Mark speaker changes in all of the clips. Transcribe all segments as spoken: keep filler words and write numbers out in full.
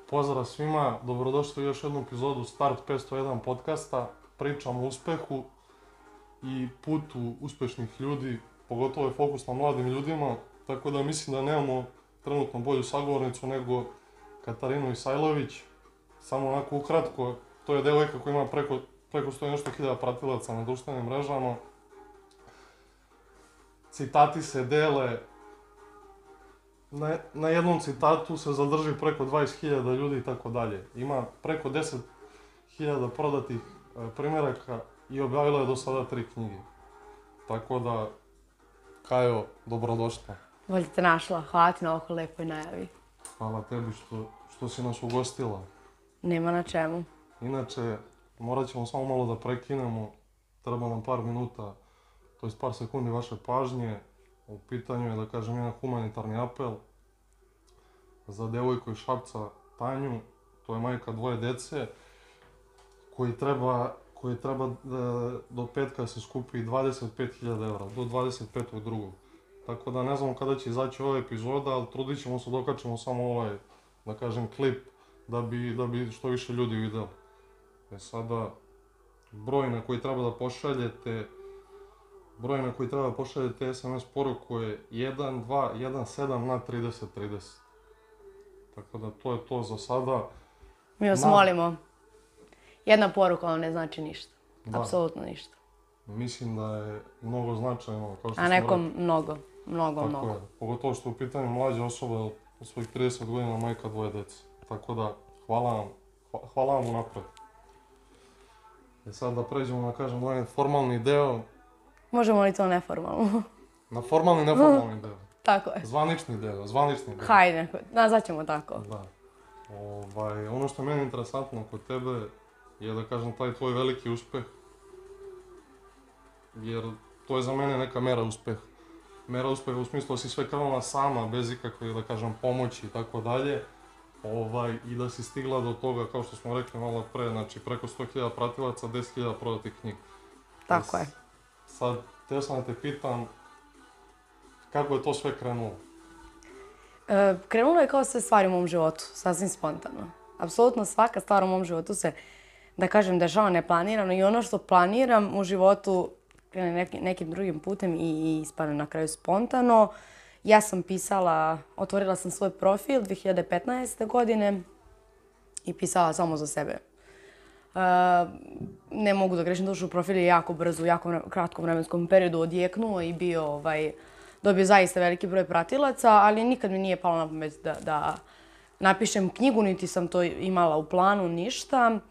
Speaker 1: Pozdrav svima, dobrodošli u još jednu epizodu Start petsto jedan podcasta. Pričamo o uspehu i putu uspešnih ljudi, pogotovo je fokus na mladim ljudima, tako da mislim da nemamo trenutno bolju sagovornicu nego Katarinu Isajlović. Samo onako ukratko, to je devojka koja ima preko, preko sto nešto hiljada pratilaca na društvenim mrežama. Citati se dele, na, na jednom citatu se zadrži preko dvadeset hiljada ljudi i tako dalje. Ima preko deset hiljada prodatih e, primjeraka i objavila je do sada tri knjige. Tako da, Kajo, dobrodošla.
Speaker 2: Bolje te našla, hvala ti na ovako lepoj najavi.
Speaker 1: Hvala tebi što, što si nas ugostila.
Speaker 2: Nema na čemu.
Speaker 1: Inače, morat ćemo samo malo da prekinemo, treba nam par minuta, to je par sekundi vaše pažnje. U pitanju je, da kažem, jedan humanitarni apel za devojku iz Šapca, Tanju, to je majka dvoje dece, koji treba, koji treba da do petka se skupi dvadeset pet hiljada evra, do dvadeset petog drugog Tako da ne znamo kada će izaći ova epizoda, ali trudit ćemo se da okačimo samo ovaj, da kažem, klip, da bi, da bi što više ljudi vidjeli. E sada, broj na koji treba da pošaljete, broj na koji treba da pošaljete es em es poruku je jedan dva jedan sedam na trideset trideset. Tako da to je to za sada.
Speaker 2: Mi vas
Speaker 1: Na...
Speaker 2: molimo. Jedna poruka vam ne znači ništa.
Speaker 1: Da.
Speaker 2: Apsolutno ništa.
Speaker 1: Mislim da je mnogo značajno, kao što
Speaker 2: A
Speaker 1: smo
Speaker 2: nekom
Speaker 1: rekli.
Speaker 2: mnogo, mnogo,
Speaker 1: Tako
Speaker 2: mnogo.
Speaker 1: je. Pogotovo što je u pitanju mlađa osoba, u svojih trideset godina, majka dvoje dece. Tako da, hvala vam, hva- hvala vam unapred. E sad da pređemo na, kažem, ovaj formalni deo,
Speaker 2: Možemo li to neformalno?
Speaker 1: na formalni i neformalni deo.
Speaker 2: Tako je.
Speaker 1: Zvanični deo, zvanični deo.
Speaker 2: Hajde, nazvat ćemo tako.
Speaker 1: Da. Ovaj, ono što je meni interesantno kod tebe je, da kažem, taj tvoj veliki uspeh. Jer to je za mene neka mera uspeha. Mera uspeha u smislu da si sve krenula sama, bez ikakve, da kažem, pomoći i tako dalje. Ovaj, I da si stigla do toga, kao što smo rekli malo pre, znači preko sto hiljada pratilaca, deset hiljada prodatih knjiga.
Speaker 2: Tako je.
Speaker 1: Sad, teo sam da te pitam, kako je to sve krenulo?
Speaker 2: E, krenulo je kao sve stvari u mom životu, sasvim spontano. Apsolutno svaka stvar u mom životu se, da kažem, dešava neplanirano i ono što planiram u životu krene neki, nekim drugim putem i, i ispadne na kraju spontano. Ja sam pisala, otvorila sam svoj profil dvije hiljade petnaeste. godine i pisala samo za sebe. Uh, ne mogu da grešim dušu, profil je jako brzo, u jako vre, kratkom vremenskom periodu odjeknuo i bio, ovaj, dobio zaista veliki broj pratilaca, ali nikad mi nije palo na pamet da, da napišem knjigu, niti sam to imala u planu, ništa.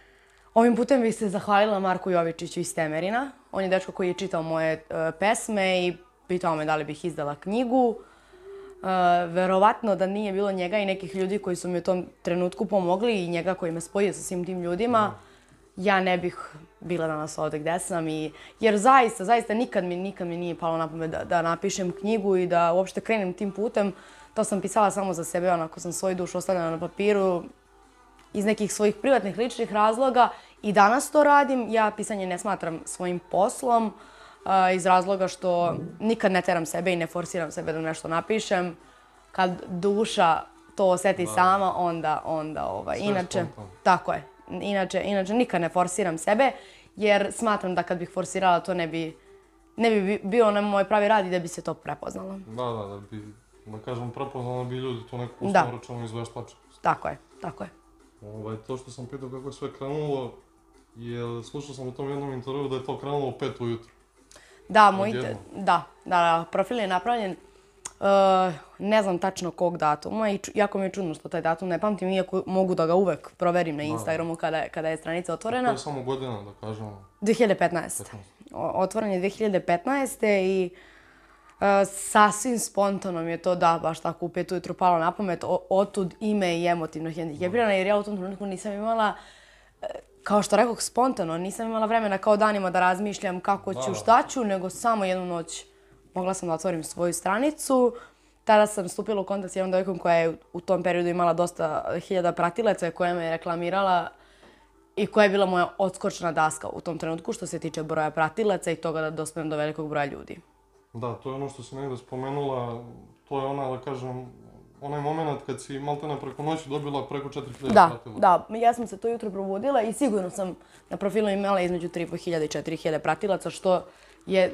Speaker 2: Ovim putem bih se zahvalila Marku Jovičiću iz Temerina. On je dečko koji je čitao moje uh, pesme i pitao me da li bih izdala knjigu. Uh, verovatno da nije bilo njega i nekih ljudi koji su mi u tom trenutku pomogli i njega koji me spojio sa svim tim ljudima, ja ne bih bila danas ovdje gdje sam. I, jer zaista, zaista nikad mi, nikad mi nije palo na pamet da, da napišem knjigu i da uopšte krenem tim putem. To sam pisala samo za sebe, onako sam svoju dušu ostavljala na papiru iz nekih svojih privatnih ličnih razloga. I danas to radim. Ja pisanje ne smatram svojim poslom. Uh, iz razloga što nikad ne teram sebe i ne forsiram sebe da nešto napišem. Kad duša to osjeti da. sama, onda, onda ovaj, inače, spontano. Tako je. Inače, inače nikad ne forsiram sebe, jer smatram da kad bih forsirala to ne bi, ne bi bio na moj pravi rad i da bi se to prepoznalo.
Speaker 1: Da, da, da bi, da kažem, prepoznalo bi ljudi to neku uslovno računu izveštačnost.
Speaker 2: Tako je, tako je.
Speaker 1: Ovaj, to što sam pitao kako je sve krenulo, je, slušao sam u tom jednom intervju da je to krenulo u pet ujutru.
Speaker 2: Da, moj, da, da, da, profil je napravljen, uh, ne znam tačno kog datuma i ču, jako mi je čudno što taj datum ne pamtim, iako mogu da ga uvek proverim na Instagramu kada je, kada je stranica otvorena.
Speaker 1: To je samo godina, da kažemo.
Speaker 2: dvije hiljade petnaeste. Otvoren je dvije hiljade petnaeste. i uh, sasvim spontano mi je to, da, baš tako u pet ujutru palo na pamet, otud ime i emotivno hendikepirana, jer ja u tom trenutku nisam imala, uh, kao što rekoh, spontano, nisam imala vremena kao danima da razmišljam kako ću, šta ću, nego samo jednu noć mogla sam da otvorim svoju stranicu. Tada sam stupila u kontakt s jednom devojkom koja je u tom periodu imala dosta hiljada pratilaca, koja me je reklamirala i koja je bila moja odskočna daska u tom trenutku što se tiče broja pratilaca i toga da dospem do velikog broja ljudi.
Speaker 1: Da, to je ono što si negdje spomenula, to je ona, da kažem, onaj moment kad si maltene preko noći dobila preko četiri hiljade
Speaker 2: Da,
Speaker 1: pratilaca.
Speaker 2: da. Ja sam se to jutro probudila i sigurno sam na profilu imala između tri i po hiljade i četiri hiljade pratilaca, što je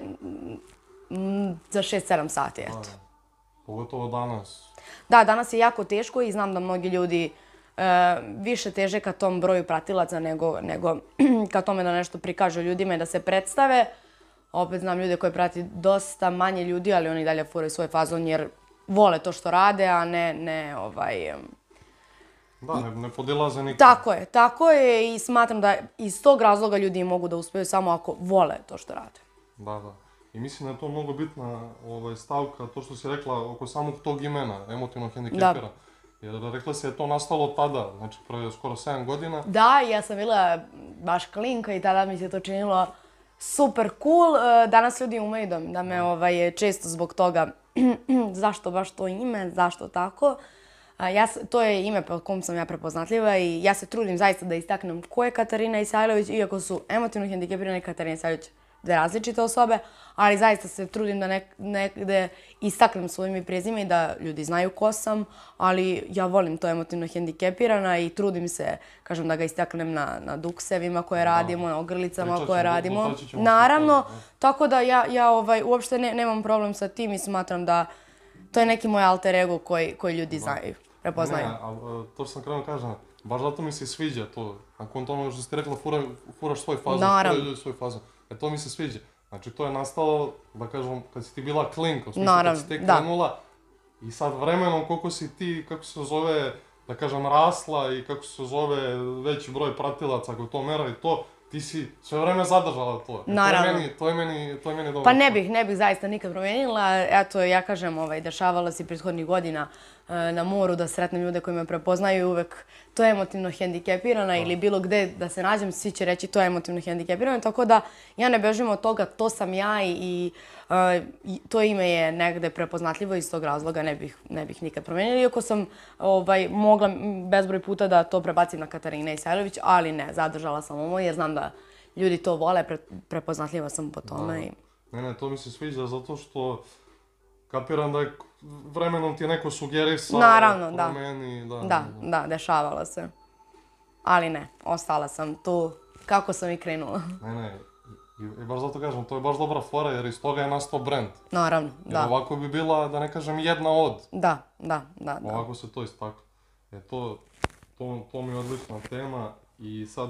Speaker 2: mm, za šest sedam sati, eto.
Speaker 1: Da, pogotovo danas.
Speaker 2: Da, danas je jako teško i znam da mnogi ljudi e, više teže ka tom broju pratilaca nego, nego ka tome da nešto prikažu ljudima i da se predstave. Opet znam ljude koji prati dosta manje ljudi, ali oni dalje furaju svoj fazon jer vole to što rade, a ne, ne ovaj...
Speaker 1: Da, ne, ne podilaze nikad.
Speaker 2: Tako je, tako je i smatram da iz tog razloga ljudi mogu da uspeju samo ako vole to što rade.
Speaker 1: Da, da. I mislim da je to mnogo bitna ovaj, stavka, to što si rekla oko samog tog imena, emotivno hendikepira. Da. Jer rekla si je to nastalo tada, znači pre skoro sedam godina.
Speaker 2: Da, ja sam bila baš klinka i tada mi se to činilo super cool. Danas ljudi umeju da, da me ovaj, često zbog toga zašto baš to ime, zašto tako. Ja, to je ime po kom sam ja prepoznatljiva i ja se trudim zaista da istaknem ko je Katarina Isajlović, iako su emotivno hendikepirana i Katarina Isajlović dve različite osobe, ali zaista se trudim da nek, negde istaknem svoje ime i prezime i da ljudi znaju ko sam, ali ja volim to emotivno hendikepirana i trudim se, kažem, da ga istaknem na, na duksevima koje radimo, na ogrlicama koje radimo. Naravno, tako da ja, ja ovaj, uopšte ne, nemam problem sa tim i smatram da to je neki moj alter ego koji, koji ljudi znaju, prepoznaju.
Speaker 1: Ne, ali to što sam krenuo kažem, baš zato mi se sviđa to. Nakon toga što ste rekla, fura, furaš svoj fazon, furaju ljudi svoj fazon. E to mi se sviđa. Znači to je nastalo, da kažem, kad si ti bila klinka, u smislu kad si tek krenula i sad vremenom koliko si ti, kako se zove, da kažem, rasla i kako se zove veći broj pratilaca, ako to mera i to, ti si sve vreme zadržala to.
Speaker 2: Naravno.
Speaker 1: To je meni, to je meni dobro.
Speaker 2: Pa ne bih, ne bih zaista nikad promijenila. Eto, ja kažem, ovaj, dešavala se prethodnih godina na moru da sretnem ljude koji me prepoznaju i uvek to je emotivno hendikepirana ili bilo gde da se nađem, svi će reći to je emotivno hendikepirano. Tako da ja ne bežim od toga, to sam ja i, i, i to ime je negde prepoznatljivo iz tog razloga ne bih, ne bih nikad promijenila. Iako sam ovaj, mogla bezbroj puta da to prebacim na Katarina Isajlović, ali ne, zadržala sam ovo jer znam da ljudi to vole, pre, prepoznatljiva sam po tome. I...
Speaker 1: Ne, ne, to mi se sviđa zato što kapiram da je vremenom ti je neko sugerisao.
Speaker 2: Naravno, da.
Speaker 1: Promeni, da.
Speaker 2: Da, da, dešavalo se. Ali ne, ostala sam tu kako sam i krenula.
Speaker 1: Ne, ne, i, i baš zato kažem, to je baš dobra fora jer iz toga je nastao brand.
Speaker 2: Naravno, da.
Speaker 1: Jer ovako bi bila, da ne kažem, jedna od.
Speaker 2: Da, da, da. da.
Speaker 1: Ovako se to istaklo. E to, to, to mi je odlična tema i sad,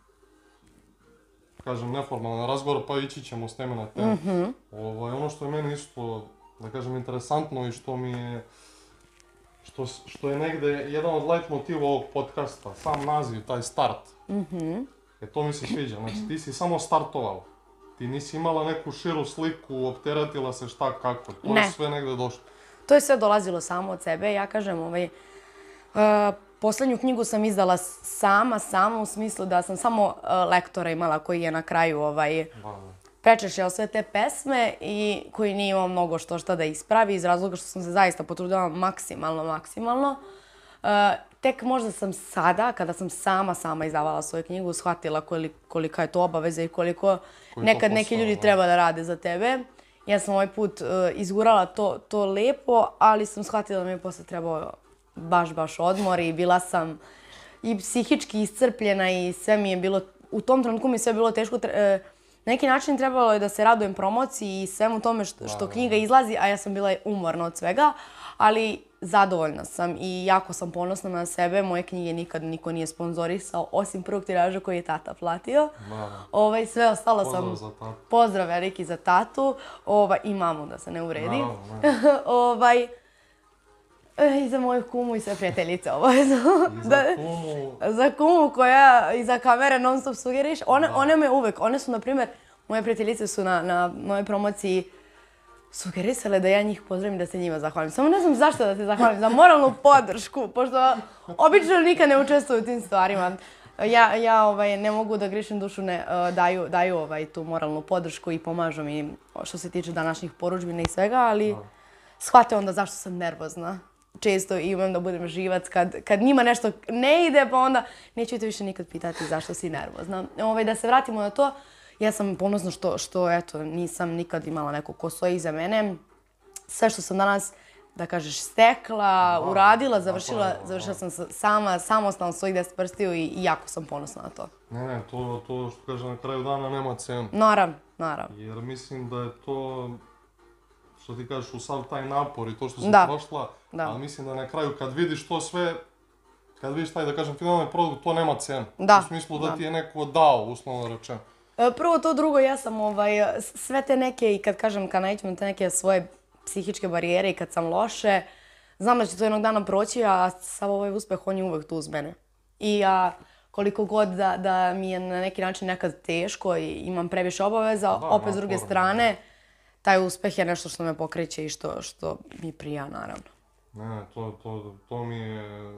Speaker 1: kažem, neformalan razgovor, pa ići ćemo s teme na temu.
Speaker 2: Mm-hmm.
Speaker 1: Ovo, ono što je meni isto, da kažem, interesantno i što mi je, što, što je negde jedan od light motiva ovog podcasta, sam naziv, taj start.
Speaker 2: Mm-hmm.
Speaker 1: E to mi se sviđa, znači ti si samo startovala. Ti nisi imala neku širu sliku, opteretila se šta kako, to
Speaker 2: ne.
Speaker 1: je sve negde došlo.
Speaker 2: To je sve dolazilo samo od sebe, ja kažem, ovaj, uh, poslednju knjigu sam izdala sama, sama u smislu da sam samo uh, lektora imala koji je na kraju ovaj, prečešljao sve te pesme i koji nije imao mnogo što šta da ispravi iz razloga što sam se zaista potrudila maksimalno, maksimalno. Uh, tek možda sam sada, kada sam sama, sama izdavala svoju knjigu, shvatila koliko, kolika je to obaveza i koliko Koji nekad neki ljudi da. treba da rade za tebe. Ja sam ovaj put uh, izgurala to, to lepo, ali sam shvatila da mi je posle trebao baš, baš odmor i bila sam i psihički iscrpljena i sve mi je bilo, u tom trenutku mi je sve bilo teško. Tre, uh, na neki način trebalo je da se radujem promociji i svemu tome što, što knjiga izlazi, a ja sam bila umorna od svega, ali zadovoljna sam i jako sam ponosna na sebe. Moje knjige nikad niko nije sponzorisao, osim prvog tiraža koji je tata platio. Ovaj, sve ostalo sam...
Speaker 1: Pozdrav za tatu.
Speaker 2: Pozdrav veliki za tatu. Ovaj, i mamu, da se ne uvredi. ovaj, I za moju kumu i sve prijateljice obavezno.
Speaker 1: I za kumu.
Speaker 2: Za kumu koja iza kamere non stop sugeriš. One, one me uvek, one su, na primjer, moje prijateljice su na, na mojoj promociji sugerisale da ja njih pozdravim i da se njima zahvalim. Samo ne znam zašto da se zahvalim, za moralnu podršku, pošto obično nikad ne učestvuju u tim stvarima. Ja, ja ovaj, ne mogu da grišem dušu, ne, daju, daju ovaj, tu moralnu podršku i pomažu mi što se tiče današnjih poručbina i svega, ali shvate onda zašto sam nervozna. Često i umem da budem živac kad, kad njima nešto ne ide, pa onda neću te više nikad pitati zašto si nervozna. Ovaj, da se vratimo na to, ja sam ponosna što, što eto, nisam nikad imala neko ko stoji iza mene. Sve što sam danas da kažeš, stekla,
Speaker 1: Da,
Speaker 2: uradila, završila,
Speaker 1: napravila,
Speaker 2: završila
Speaker 1: da.
Speaker 2: sam sa- sama, samostalno svojih deset prstiju i, i jako sam ponosna na to.
Speaker 1: Ne, ne, to, to što kaže na kraju dana nema cenu.
Speaker 2: Naravno, naravno.
Speaker 1: Jer mislim da je to, što ti kažeš, u sav taj napor i to što si
Speaker 2: Da.
Speaker 1: prošla,
Speaker 2: Da.
Speaker 1: ali mislim da na kraju kad vidiš to sve, kad vidiš taj, da kažem, finalni produkt, to nema cenu.
Speaker 2: Da,
Speaker 1: U smislu da
Speaker 2: da.
Speaker 1: ti je neko dao, uslovno rečeno.
Speaker 2: E, Prvo to, drugo, ja sam ovaj, s- sve te neke, i kad kažem, kad naiđem na te neke svoje psihičke barijere i kad sam loše, znam da će to jednog dana proći, a sav ovaj uspeh, on je uvek tu uz mene. I ja, koliko god da, da mi je na neki način nekad teško i imam previše obaveza,
Speaker 1: Da,
Speaker 2: opet s druge
Speaker 1: naporno,
Speaker 2: strane, taj uspeh je nešto što me pokreće i što, što mi prija, naravno.
Speaker 1: Ne, ne, to, to, to mi je...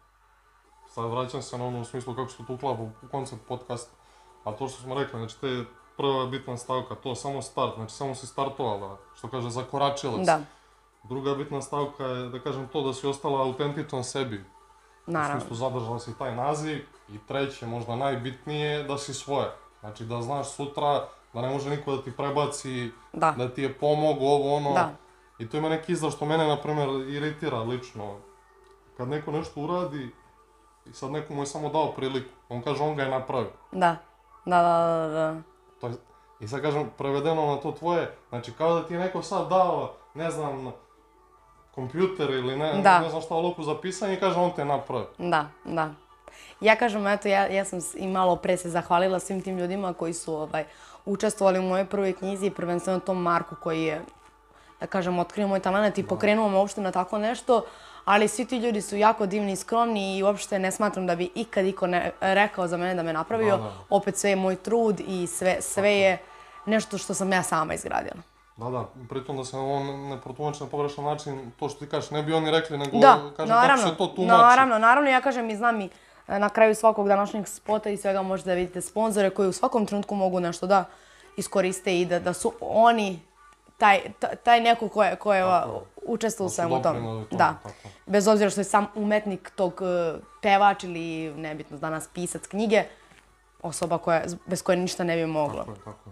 Speaker 1: Sad vraćam se na ono u smislu kako se to uklapa u koncept podcasta. A to što smo rekli, znači te prva bitna stavka, to samo start, znači samo si startovala, što kaže, zakoračila si.
Speaker 2: Da,
Speaker 1: Druga bitna stavka je, da kažem, to da si ostala autentičan sebi. U
Speaker 2: naravno.
Speaker 1: smislu zadržala si taj naziv. I treće, možda najbitnije, da si svoja. Znači da znaš sutra da ne može niko da ti prebaci,
Speaker 2: Da.
Speaker 1: da ti je pomogao ovo ono.
Speaker 2: Da.
Speaker 1: I to ima neki izraz što mene, na primjer, iritira lično. Kad neko nešto uradi i sad neko mu je samo dao priliku, on kaže on ga je napravio.
Speaker 2: Da, da, da, da, da.
Speaker 1: To je, I sad kažem, prevedeno na to tvoje, znači kao da ti je neko sad dao, ne znam, kompjuter ili ne,
Speaker 2: Da.
Speaker 1: ne znam šta loku za pisanje i kaže on te je napravio.
Speaker 2: Da, da. Ja kažem, eto, ja, ja sam s- i malo pre se zahvalila svim tim ljudima koji su ovaj, učestvovali u mojoj prvoj knjizi, prvenstveno tom Marku koji je, da kažem, otkrio moj talent i pokrenuo me uopšte na tako nešto, ali svi ti ljudi su jako divni i skromni i uopšte ne smatram da bi ikad iko ne, rekao za mene da me napravio.
Speaker 1: Da, da.
Speaker 2: Opet sve je moj trud i sve, sve je nešto što sam ja sama izgradila.
Speaker 1: Da, da, pritom da se on ne protumači na pogrešan način, to što ti kažeš, ne bi oni rekli, nego
Speaker 2: Da,
Speaker 1: kažem
Speaker 2: naravno,
Speaker 1: kako se to tumači.
Speaker 2: naravno, naravno, ja kažem i znam i e, na kraju svakog današnjeg spota i svega možete da vidite sponzore koji u svakom trenutku mogu nešto da iskoriste i da, da su oni taj, ta- taj neko ko je, ko je
Speaker 1: Tako
Speaker 2: ova,
Speaker 1: je.
Speaker 2: učestvovao u
Speaker 1: Da su
Speaker 2: svemu tome.
Speaker 1: doprineli tome,
Speaker 2: Da,
Speaker 1: tako.
Speaker 2: bez obzira što je sam umetnik tog e, pevač ili nebitno danas pisac knjige, osoba koja, bez koje ništa ne bi mogla.
Speaker 1: Tako je, tako je.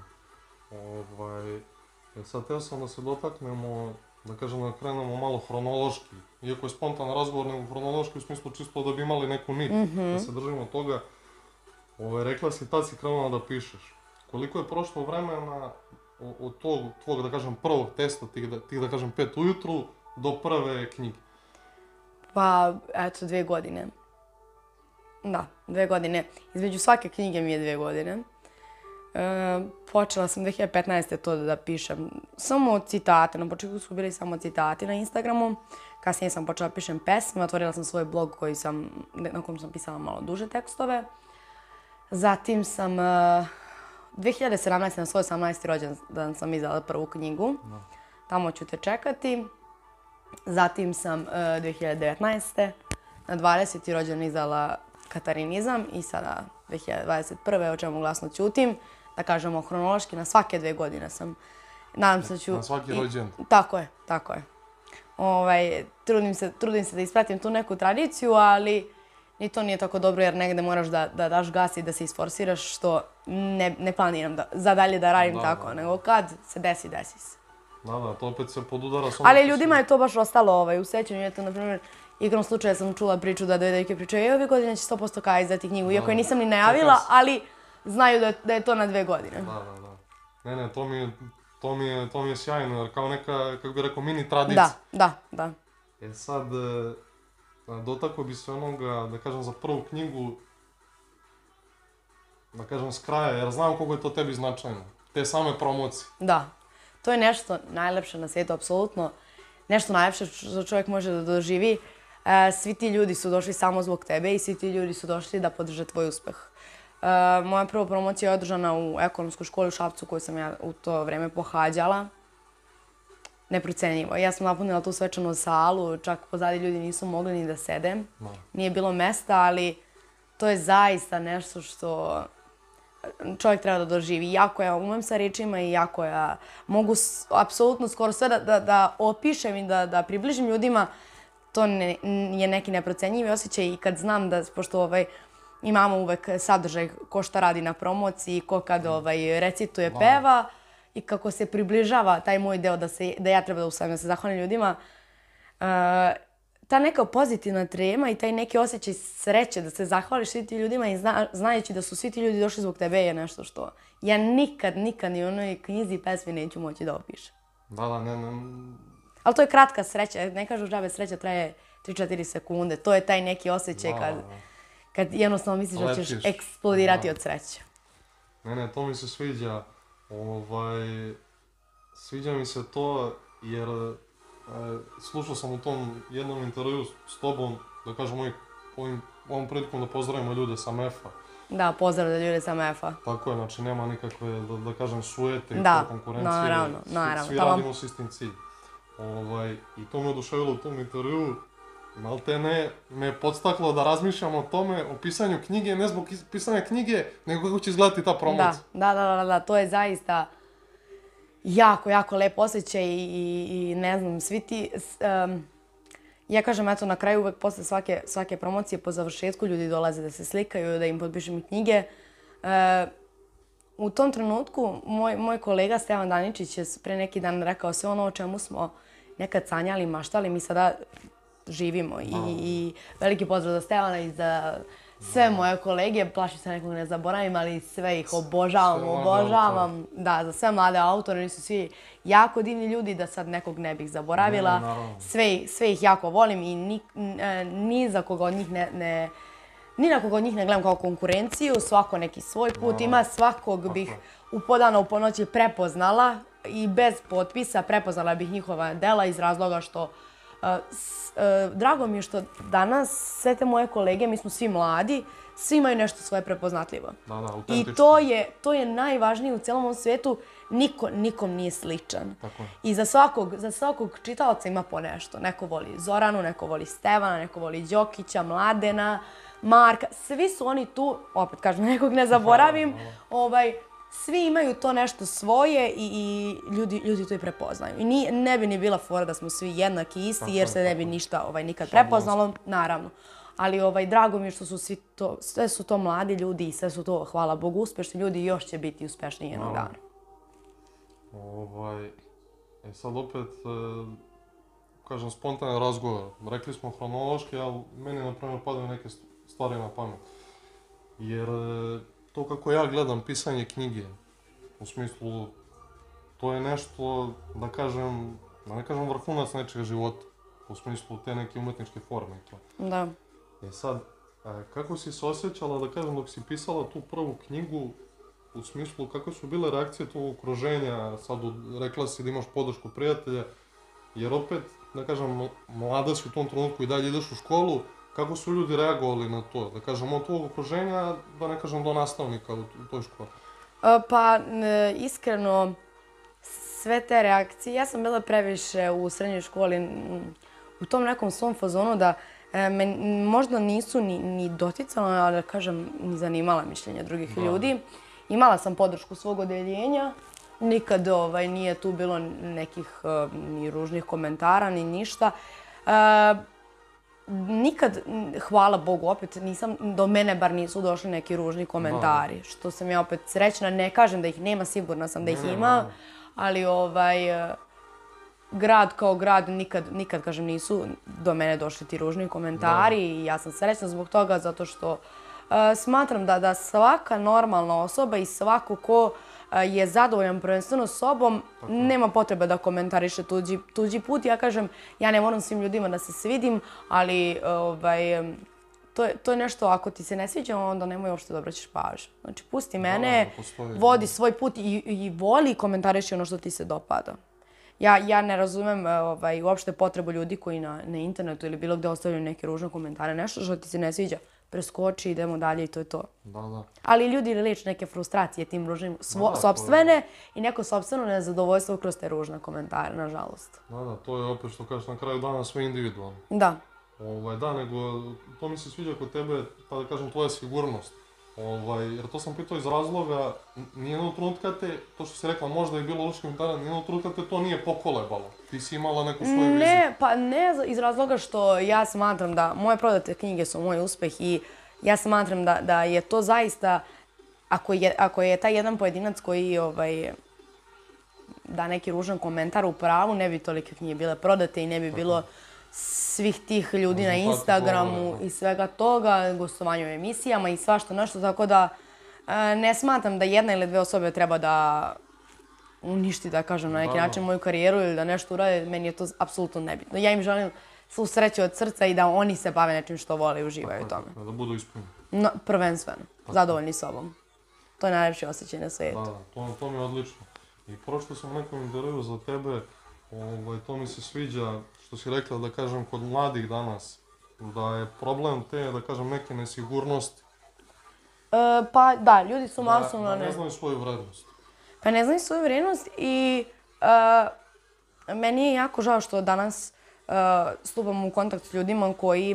Speaker 1: Ovaj, e sad teo sam da se dotaknemo, da kažem da krenemo malo hronološki, iako je spontan razgovor, nego hronološki u smislu čisto da bi imali neku nit, da se držimo toga. Ovaj, rekla si, tad si krenula da pišeš. Koliko je prošlo vremena o- od tog tvog, da kažem, prvog testa, tih, da, tih, da kažem, pet ujutru, do prve knjige?
Speaker 2: Pa, eto, dve godine. Da, dve godine. Između svake knjige mi je dve godine. E, počela sam dve hiljade petnaeste. to da, da pišem samo citate. Na početku su bili samo citati na Instagramu. Kasnije sam počela da pišem pesme. Otvorila sam svoj blog koji sam, na kojem sam pisala malo duže tekstove. Zatim sam e, dve hiljade sedamnaeste. na svoj osamnaesti rođendan sam izdala prvu knjigu. Tamo ću te čekati. Zatim sam e, dve hiljade devetnaeste. na dvadeseti rođendan izdala Katarinizam i sada dve hiljade dvadeset prve. o čemu glasno ćutim. Da kažemo hronološki, na svake dve godine sam. Nadam se da ću...
Speaker 1: Na svaki
Speaker 2: i-
Speaker 1: rođendan.
Speaker 2: Tako je, tako je. Ovaj, trudim se, trudim se da ispratim tu neku tradiciju, ali ni to nije tako dobro jer negde moraš da, da daš gas i da se isforsiraš, što ne, ne planiram da, za dalje da radim
Speaker 1: Da,
Speaker 2: tako,
Speaker 1: da.
Speaker 2: nego kad se desi, desi se.
Speaker 1: Da, da, to opet se podudara s onim
Speaker 2: Ali
Speaker 1: što si-
Speaker 2: ljudima je to baš ostalo ovaj, u sećanju. Eto, na primjer, igrom slučaja sam čula priču da dve devojke pričaju, e, ove godine će sto posto Kaja izdati knjigu, iako je nisam ni najavila,
Speaker 1: Čekam se.
Speaker 2: ali znaju da, je- da je to na dve godine.
Speaker 1: Da, da, da. Ne, ne, to mi je, to mi je, to mi je sjajno, jer kao neka, kako bi rekao, mini tradicija.
Speaker 2: Da, da, da.
Speaker 1: E sad, e, dotakao bi se onoga, da kažem, za prvu knjigu, da kažem, s kraja, jer znam koliko je to tebi značajno. Te same promocije.
Speaker 2: Da, to je nešto najlepše na svijetu, apsolutno. Nešto najlepše što čovjek može da doživi. E, svi ti ljudi su došli samo zbog tebe i svi ti ljudi su došli da podrže tvoj uspeh. E, moja prva promocija je održana u ekonomskoj školi u Šapcu koju sam ja u to vreme pohađala. Neprocenjivo. Ja sam napunila tu svečanu salu, čak pozadi ljudi nisu mogli ni da sede.
Speaker 1: Da.
Speaker 2: Nije bilo mesta, ali to je zaista nešto što čovjek treba da doživi. Jako ja umem sa rečima i jako ja mogu s- apsolutno skoro sve da, da, da opišem i da, da približim ljudima. To ne, je neki neprocenjivi osjećaj i kad znam da, pošto ovaj, imamo uvek sadržaj ko šta radi na promociji, ko kad ovaj, recituje, peva i kako se približava taj moj deo da, se, da ja treba da ustavim, da se zahvalim ljudima. ta neka pozitivna trema i taj neki osjećaj sreće da se zahvališ svi ti ljudima i zna, znajući da su svi ti ljudi došli zbog tebe je nešto što ja nikad, nikad ni u onoj knjizi i pesmi neću moći da opišem.
Speaker 1: Da, da, ne, ne.
Speaker 2: Ali to je kratka sreća. Ne kažu džabe sreća traje tri četiri sekunde. To je taj neki osjećaj
Speaker 1: Da,
Speaker 2: kad,
Speaker 1: da.
Speaker 2: kad jednostavno misliš da ćeš
Speaker 1: Letiš.
Speaker 2: eksplodirati
Speaker 1: Da.
Speaker 2: od sreće.
Speaker 1: Ne, ne, to mi se sviđa. Ovaj, sviđa mi se to jer e, slušao sam u tom jednom intervju s tobom, da kažem ovim, ovim, ovom prilikom da pozdravimo ljude sa mefa.
Speaker 2: Da, pozdrav za ljude sa mefa.
Speaker 1: Tako je, znači nema nikakve, da, da kažem, sujete i
Speaker 2: Da,
Speaker 1: to konkurencije.
Speaker 2: naravno,
Speaker 1: Svi-
Speaker 2: naravno.
Speaker 1: Svi
Speaker 2: Pa vam-
Speaker 1: radimo s istim cilj. Ovaj, I to me oduševilo u tom intervju. Malte ne, me je podstaklo da razmišljam o tome, o pisanju knjige, ne zbog is- pisanja knjige, nego kako će izgledati ta promocija.
Speaker 2: Da, da, da, da, da, to je zaista jako, jako lep osjećaj i, i, i ne znam, svi ti... s- em, ja kažem, eto, na kraju uvek posle svake, svake promocije, po završetku, ljudi dolaze da se slikaju, da im potpišem knjige. E, u tom trenutku, moj, moj kolega Stevan Daničić je pre neki dan rekao sve ono o čemu smo nekad sanjali, maštali, mi sada živimo. I, i veliki pozdrav za Stevana i za sve moje kolege, plašim se nekog ne zaboravim, ali sve ih obožavam,
Speaker 1: Sve mlade
Speaker 2: obožavam. Da, za sve mlade autore, oni su svi jako divni ljudi, da sad nekog ne bih zaboravila.
Speaker 1: Ne, naravno.
Speaker 2: Sve, ih- sve ih jako volim i ni, n- e, ni za koga od njih ne, ne ni na koga od njih ne gledam kao konkurenciju, svako neki svoj put ima, svakog bih u podano u ponoći prepoznala i bez potpisa prepoznala bih njihova dela iz razloga što uh, s- uh, drago mi je što danas sve te moje kolege, mi smo svi mladi, svi imaju nešto svoje prepoznatljivo.
Speaker 1: Da, da,
Speaker 2: I
Speaker 1: autentično.
Speaker 2: to je, to je najvažnije u cijelom ovom svijetu, niko nikom nije sličan.
Speaker 1: Tako je.
Speaker 2: I za svakog, za svakog čitaoca ima po nešto. Neko voli Zoranu, neko voli Stevana, neko voli Đokića, Mladena, Marka. Svi su oni tu, opet kažem, nekog ne zaboravim, ovaj, svi imaju to nešto svoje i, i ljudi, ljudi to i prepoznaju. I ni, ne bi ni bila fora da smo svi jednaki i isti,
Speaker 1: Tako
Speaker 2: jer
Speaker 1: je,
Speaker 2: se ne
Speaker 1: tako
Speaker 2: bi
Speaker 1: je.
Speaker 2: ništa ovaj, nikad
Speaker 1: Šablonski.
Speaker 2: prepoznalo, naravno. Ali ovaj, drago mi je što su svi to, sve su to mladi ljudi i sve su to, hvala Bogu, uspešni ljudi i još će biti uspešniji jednog
Speaker 1: Naravno.
Speaker 2: dana.
Speaker 1: Ovaj, e sad opet, e, kažem, spontan razgovor. Rekli smo hronološki, ali meni, na primjer, padaju neke st- stvari na pamet. Jer e, to kako ja gledam pisanje knjige, u smislu, to je nešto, da kažem, da ne kažem vrhunac nečega života. U smislu te neke umetničke forme i to.
Speaker 2: Da.
Speaker 1: E sad, e, kako si se osjećala, da kažem, dok si pisala tu prvu knjigu, u smislu kako su bile reakcije tog okruženja, sad u- rekla si da imaš podršku prijatelja, jer opet, da kažem, ml- mlada si u tom trenutku i dalje ideš u školu, kako su ljudi reagovali na to, da kažem, od tvog okruženja, da ne kažem do nastavnika u, u toj školi?
Speaker 2: E, Pa, e, iskreno, sve te reakcije, ja sam bila previše u srednjoj školi m, u tom nekom svom fazonu da e, me n- možda nisu ni, ni doticala, ali da kažem, ni zanimala mišljenja drugih
Speaker 1: Da.
Speaker 2: ljudi. Imala sam podršku svog odeljenja, nikad ovaj, nije tu bilo nekih e, ni ružnih komentara, ni ništa. E, Nikad, m, hvala Bogu, opet nisam, do mene bar nisu došli neki ružni komentari, što sam ja opet srećna. Ne kažem da ih nema, sigurna sam da ih
Speaker 1: Ne,
Speaker 2: ima,
Speaker 1: naravno.
Speaker 2: ali ovaj, e, grad kao grad nikad, nikad, kažem, nisu do mene došli ti ružni komentari i ja sam srećna zbog toga zato što e, smatram da, da svaka normalna osoba i svako ko e, je zadovoljan prvenstveno sobom, nema potrebe da komentariše tuđi, tuđi put. Ja kažem, ja ne moram svim ljudima da se svidim, ali ovaj, em, to je, to je nešto, ako ti se ne sviđa, onda nemoj uopšte da obraćaš pažnju. Znači, pusti mene,
Speaker 1: da postoji,
Speaker 2: vodi
Speaker 1: da.
Speaker 2: svoj put i, i voli i komentariši ono što ti se dopada. Ja, ja ne razumem e, ovaj, uopšte potrebu ljudi koji na, na internetu ili bilo gde ostavljaju neke ružne komentare, nešto što ti se ne sviđa, preskoči, idemo dalje i to je to.
Speaker 1: Da, da.
Speaker 2: Ali ljudi leče neke frustracije tim ružnim, svo,
Speaker 1: Da, to je-
Speaker 2: sopstvene i neko sopstveno nezadovoljstvo kroz te ružne komentare, nažalost.
Speaker 1: Da, da, to je opet što kažeš na kraju dana sve individualno.
Speaker 2: Da.
Speaker 1: Ovaj, da, nego, to mi se sviđa kod tebe, pa da kažem, tvoja sigurnost. Ovaj, jer to sam pitao iz razloga, n- nijednog trenutka te, to što si rekla, možda je bilo loših komentara, nijednog trenutka te to nije pokolebalo. Ti si imala neku svoju viziju.
Speaker 2: Ne, pa ne iz razloga što ja smatram da moje prodate knjige su moj uspeh i ja smatram da, da je to zaista, ako je, ako je taj jedan pojedinac koji ovaj, da neki ružan komentar u pravu, ne bi tolike knjige bile prodate i ne bi bilo svih tih ljudi na
Speaker 1: Rezultati
Speaker 2: Instagramu
Speaker 1: govore, da.
Speaker 2: i svega toga, gostovanju u emisijama i svašta nešto, tako da e, ne smatram da jedna ili dve osobe treba da uništi, da kažem, na neki
Speaker 1: Da, da.
Speaker 2: način moju karijeru ili da nešto urade, meni je to apsolutno nebitno. Ja im želim svu sreću od srca i da oni se bave nečim što vole i uživaju u tome.
Speaker 1: Tako je, da budu ispunjeni.
Speaker 2: No, prvenstveno, zadovoljni sobom. To je najlepši osjećaj na svijetu.
Speaker 1: Da, da, to, to mi je odlično. I prošlo sam nekom intervju za tebe, ovaj, to mi se sviđa, što si rekla, da kažem, kod mladih danas, da je problem te, da kažem, neke nesigurnosti.
Speaker 2: E, pa da, ljudi su
Speaker 1: Da,
Speaker 2: masovno
Speaker 1: da
Speaker 2: ne...
Speaker 1: ne znaju svoju vrednost.
Speaker 2: Pa ne znaju svoju vrijednost i e, meni je jako žao što danas e, stupam u kontakt s ljudima koji,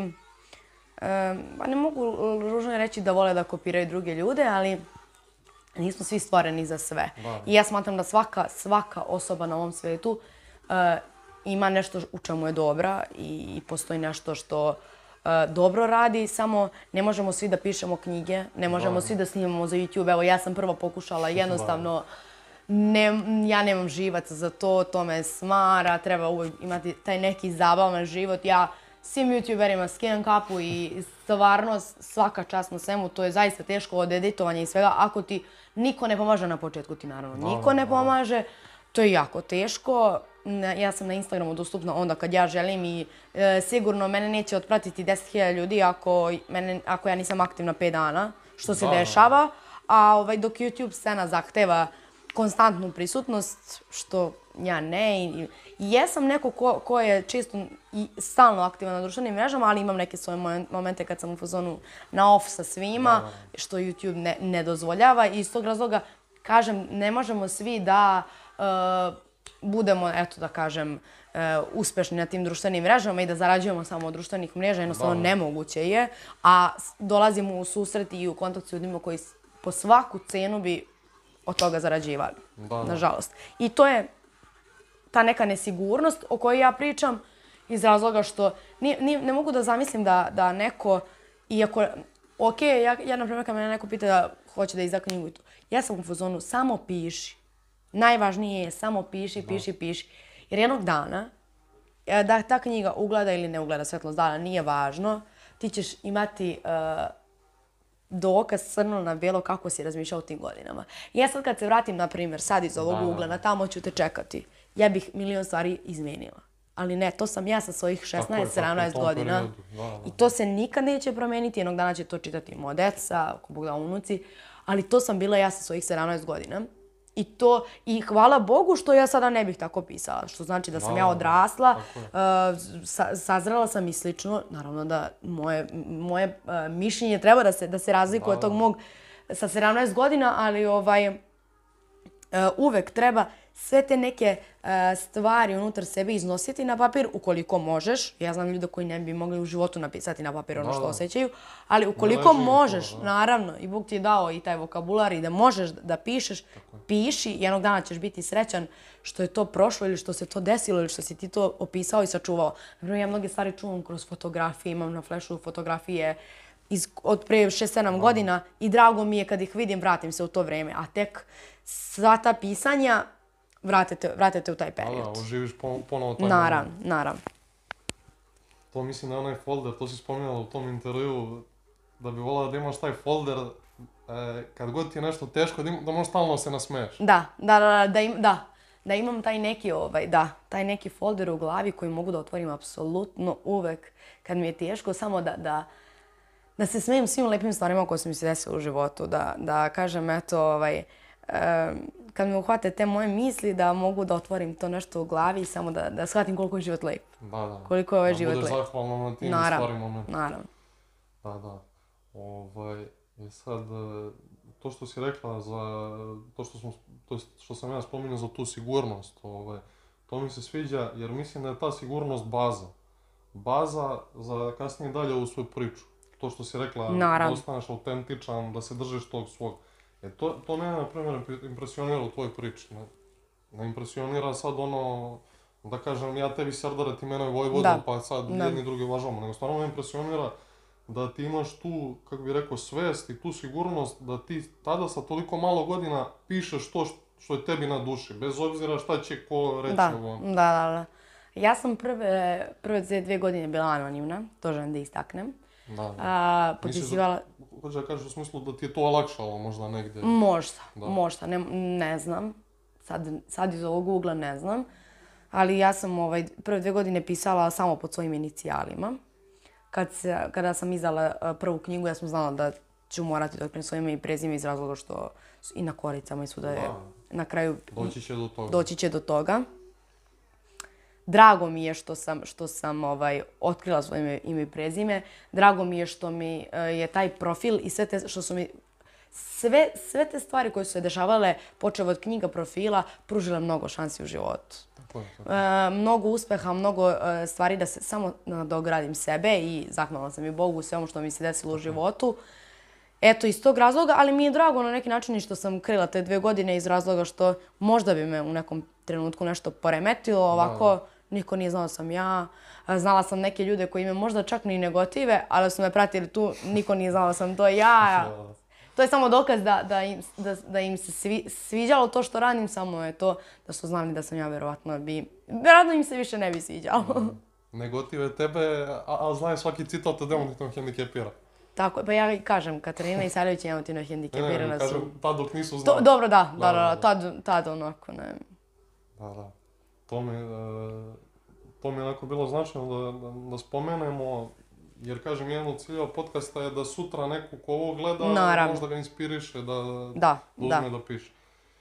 Speaker 2: e, pa ne mogu ružno reći da vole da kopiraju druge ljude, ali nismo svi stvoreni za sve.
Speaker 1: Da.
Speaker 2: I ja smatram da svaka, svaka osoba na ovom svijetu e, ima nešto u čemu je dobra i, i postoji nešto što e, dobro radi, samo ne možemo svi da pišemo knjige, ne možemo
Speaker 1: Da.
Speaker 2: svi da snimamo za YouTube. Evo, ja sam prvo pokušala, jednostavno, ne, ja nemam živac za to, to me smara, treba uvijek imati taj neki zabavan život. Ja svim YouTuberima skinem kapu i stvarno svaka čast na svemu, to je zaista teško od editovanja i svega. Ako ti niko ne pomaže na početku, ti naravno niko ne pomaže, to je jako teško. Ja sam na Instagramu dostupna onda kad ja želim i e, sigurno mene neće otpratiti deset hiljada ljudi ako, mene, ako ja nisam aktivna pet dana, što se
Speaker 1: Da.
Speaker 2: dešava. A ovaj, dok YouTube scena zahteva konstantnu prisutnost, što ja ne. I, i jesam neko ko, ko je čisto i stalno aktivan na društvenim mrežama, ali imam neke svoje momente kad sam u fazonu na off sa svima,
Speaker 1: Da, da.
Speaker 2: što YouTube ne, ne dozvoljava. I iz tog razloga, kažem, ne možemo svi da uh, budemo, eto da kažem, uh, uspešni na tim društvenim mrežama i da zarađujemo samo od društvenih mreža, jednostavno
Speaker 1: Da.
Speaker 2: nemoguće je. A s- dolazimo u susret i u kontakt s ljudima koji s- po svaku cenu bi od toga zarađivali,
Speaker 1: Da, da.
Speaker 2: nažalost. I to je ta neka nesigurnost o kojoj ja pričam iz razloga što ni, ni, ne mogu da zamislim da, da neko, iako, ok, ja, ja na primjer kad me neko pita da hoće da izda knjigu i to, ja sam u fazonu, samo piši. Najvažnije je samo piši, piši, piši. Jer jednog dana, e, da ta knjiga ugleda ili ne ugleda svetlost dana, nije važno, ti ćeš imati uh, dokaz crno na bijelo kako si razmišljao u tim godinama. Ja sad kad se vratim, na primjer, sad iz ovog
Speaker 1: Da, da,
Speaker 2: ugla, na tamo ću te čekati, ja bih milion stvari izmenila. Ali ne, to sam ja sa svojih
Speaker 1: Tako je,
Speaker 2: šesnaest
Speaker 1: tako je, u
Speaker 2: sedamnaest
Speaker 1: tom
Speaker 2: godina.
Speaker 1: periodu, da, da.
Speaker 2: I to se nikad neće promijeniti, jednog dana će to čitati moja deca, ako Bog da unuci, ali to sam bila ja sa svojih sedamnaest godina. I to, i hvala Bogu što ja sada ne bih tako pisala, što znači da sam
Speaker 1: Da,
Speaker 2: ja
Speaker 1: da,
Speaker 2: odrasla,
Speaker 1: tako je.
Speaker 2: uh, sa, sazrela sam i slično, naravno da moje, moje uh, mišljenje treba da se, da se razlikuje od tog mog sa sedamnaest godina, ali ovaj, uh, uvek treba sve te neke uh, stvari unutar sebe iznositi na papir ukoliko možeš. Ja znam ljude koji ne bi mogli u životu napisati na papir ono
Speaker 1: Da,
Speaker 2: što
Speaker 1: da.
Speaker 2: osjećaju, ali ukoliko
Speaker 1: leži im to,
Speaker 2: možeš,
Speaker 1: da.
Speaker 2: naravno, i Bog ti je dao i taj vokabular i da možeš da pišeš, piši, jednog dana ćeš biti srećan što je to prošlo ili što se to desilo ili što si ti to opisao i sačuvao. Naravno, ja mnoge stvari čuvam kroz fotografije, imam na flešu fotografije iz, od pre šest sedam godina i drago mi je kad ih vidim, vratim se u to vreme. A tek sva ta pisanja vratite, vratite u taj
Speaker 1: Da,
Speaker 2: period.
Speaker 1: da, oživiš pon- ponovo taj
Speaker 2: Naravno,
Speaker 1: moment.
Speaker 2: naravno.
Speaker 1: To mislim da je onaj folder, to si spominjala u tom intervju, da bi volala da imaš taj folder, e, kad god ti je nešto teško, da, im, da možeš stalno se nasmeješ.
Speaker 2: Da, da, da, da, im, da, da imam taj neki, ovaj, da, taj neki folder u glavi koji mogu da otvorim apsolutno uvek kad mi je teško, samo da, da, da se smijem svim lepim stvarima koje su mi se desile u životu, da, da kažem, eto, ovaj, um, kad me uhvate te moje misli, da mogu da otvorim to nešto u glavi i samo da, da shvatim koliko je život lep.
Speaker 1: Da, da.
Speaker 2: Koliko je ovaj
Speaker 1: da
Speaker 2: život
Speaker 1: budeš
Speaker 2: lep.
Speaker 1: zahvalna na tim
Speaker 2: Naravno,
Speaker 1: stvarima. Ne?
Speaker 2: naravno.
Speaker 1: Da, da. Ovaj, i sad, e, to što si rekla za, to što, smo, to jest što sam ja spominjao za tu sigurnost, ovaj, to mi se sviđa jer mislim da je ta sigurnost baza. Baza za kasnije dalje u svoju priču. To što si rekla,
Speaker 2: Naravno.
Speaker 1: da ostaneš autentičan, da se držiš tog svog. E to, to mene, na primjer, impresionira u tvojoj priči. Ne, ne impresionira sad ono, da kažem, ja tebi Serdare, ti mene Vojvoda,
Speaker 2: Da.
Speaker 1: pa sad
Speaker 2: Da.
Speaker 1: jedni drugi uvažavamo. Nego stvarno me impresionira da ti imaš tu, kako bi rekao, svest i tu sigurnost da ti tada sa toliko malo godina pišeš to što je tebi na duši, bez obzira šta će ko reći
Speaker 2: Da,
Speaker 1: ovo.
Speaker 2: da, da, da. Ja sam prve, prve dvije, dvije godine bila anonimna, to želim da istaknem.
Speaker 1: Da, da.
Speaker 2: A,
Speaker 1: Misliš
Speaker 2: potpisivala...
Speaker 1: da, hoćeš da kažeš u smislu da ti je to olakšalo možda negdje?
Speaker 2: Možda,
Speaker 1: Da.
Speaker 2: možda, ne, ne znam. Sad, sad iz ovog ugla ne znam. Ali ja sam ovaj, prve dvije godine pisala samo pod svojim inicijalima. Kad se, kada sam izdala uh, prvu knjigu, ja sam znala da ću morati da otkrenem svoje ime i prezime iz razloga što su i na koricama i svuda je
Speaker 1: Da.
Speaker 2: na kraju
Speaker 1: Doći će do toga.
Speaker 2: doći će do toga. Drago mi je što sam, što sam ovaj, otkrila svoje ime, ime i prezime. Drago mi je što mi uh, je taj profil i sve te, što su mi sve, sve te stvari koje su se dešavale, počev od knjiga, profila, pružile mnogo šansi u životu.
Speaker 1: Tako je, tako.
Speaker 2: E, mnogo uspeha, mnogo e, stvari da se samo nadogradim sebe i zahvalna sam i Bogu sve ono što mi se desilo u životu. Eto, iz tog razloga, ali mi je drago na neki način i što sam krila te dvije godine iz razloga što možda bi me u nekom trenutku nešto poremetilo, ovako niko nije znao da sam ja. Znala sam neke ljude koji me možda čak ni negotive, ali su me pratili tu, niko nije znao da sam to ja. To je samo dokaz da, da, im, da, da im se svi, sviđalo to što radim, samo je to da su znali da sam ja vjerovatno bi... Vjerojatno im se više ne bi sviđalo.
Speaker 1: Negotive tebe, a, a znaju svaki citat te demotivno hendikepira.
Speaker 2: Tako, pa ja i kažem, Katarina Isarjević je emotivno hendikepirana
Speaker 1: Ne, ne,
Speaker 2: su.
Speaker 1: kažem, tad dok nisu
Speaker 2: To,
Speaker 1: znali.
Speaker 2: dobro, da, da,
Speaker 1: Da,
Speaker 2: da,
Speaker 1: da,
Speaker 2: da,
Speaker 1: da.
Speaker 2: tad, tad onako, ne.
Speaker 1: Da, da. To mi, e, to mi je onako bilo značajno da, da, da spomenemo, jer kažem, jedan od ciljeva podcasta je da sutra neko ko ovo gleda,
Speaker 2: Naravno.
Speaker 1: možda ga inspiriše da,
Speaker 2: Da,
Speaker 1: da
Speaker 2: da.
Speaker 1: uzme da piše.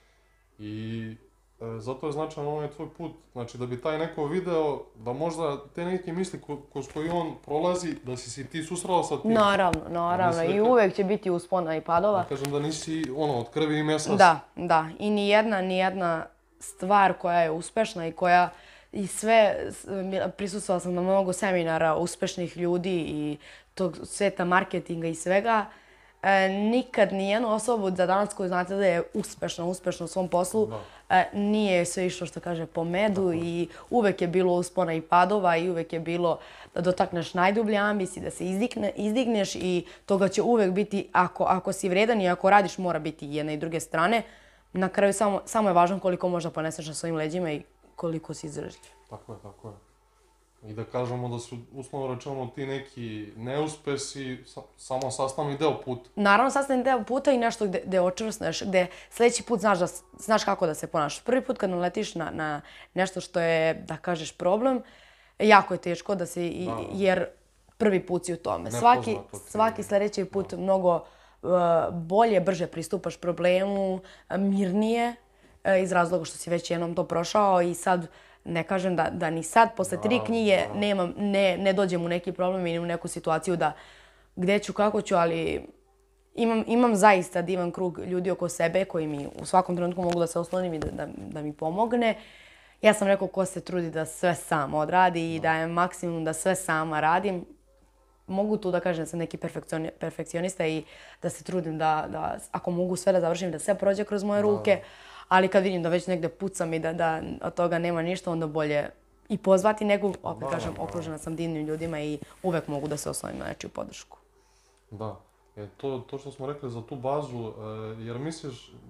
Speaker 1: I e, zato je značajan ovaj tvoj put, znači da bi taj neko video, da možda te neke misli ko, kroz koje on prolazi, da si si ti susrela sa tim.
Speaker 2: Naravno, naravno.
Speaker 1: Da nisi
Speaker 2: I
Speaker 1: neka-
Speaker 2: uvek će biti uspona i padova.
Speaker 1: Da kažem da nisi ono, od krvi i mesa.
Speaker 2: Da, da. I ni jedna, ni jedna stvar koja je uspešna i koja i sve, s- prisustvala sam na mnogo seminara uspešnih ljudi i tog sveta marketinga i svega. E, nikad nijednu osobu za danas koju znate da je uspešna, uspešna u svom poslu,
Speaker 1: Da.
Speaker 2: e, nije sve išlo što kaže po medu i uvek je bilo uspona i padova i uvek je bilo da dotakneš najdublje ambisi, da se izdigne, izdigneš i toga će uvek biti, ako, ako si vredan i ako radiš, mora biti i jedne i druge strane. Na kraju samo, samo je važno koliko možda poneseš na svojim leđima i koliko si izdržljiv.
Speaker 1: Tako je, tako je. I da kažemo da su, uslovno rečeno, ti neki neuspesi sa, samo sastavni deo puta.
Speaker 2: Naravno, sastavni deo puta i nešto gde, gde očvrsneš, gde sljedeći put znaš, da, s- znaš kako da se ponašaš. Prvi put kad naletiš na, na nešto što je, da kažeš, problem, jako je teško da se, i,
Speaker 1: Da, da.
Speaker 2: jer prvi put si u tome. Svaki,
Speaker 1: Nepoznato ti je.
Speaker 2: svaki sljedeći put mnogo uh, bolje, brže pristupaš problemu, uh, mirnije, uh, iz razloga što si već jednom to prošao i sad ne kažem da, da ni sad, posle tri
Speaker 1: Da,
Speaker 2: knjige,
Speaker 1: da.
Speaker 2: nemam, ne, ne dođem u neki problem ili u neku situaciju da gdje ću, kako ću, ali imam, imam zaista divan krug ljudi oko sebe koji mi u svakom trenutku mogu da se oslonim i da, da, da mi pomogne. Ja sam rekao ko se trudi da sve sam odradi i da je maksimum da sve sama radim. Mogu tu da kažem da sam neki perfekcioni- perfekcionista i da se trudim da, da ako mogu sve da završim, da sve prođe kroz moje ruke. Ali kad vidim da već negde pucam i da, da od toga nema ništa, onda bolje i pozvati nekog. Opet
Speaker 1: Da,
Speaker 2: kažem,
Speaker 1: da.
Speaker 2: okružena sam divnim ljudima i uvek mogu da se oslonim na nečiju podršku.
Speaker 1: Da. E, to, to što smo rekli za tu bazu, e, jer misliš, e,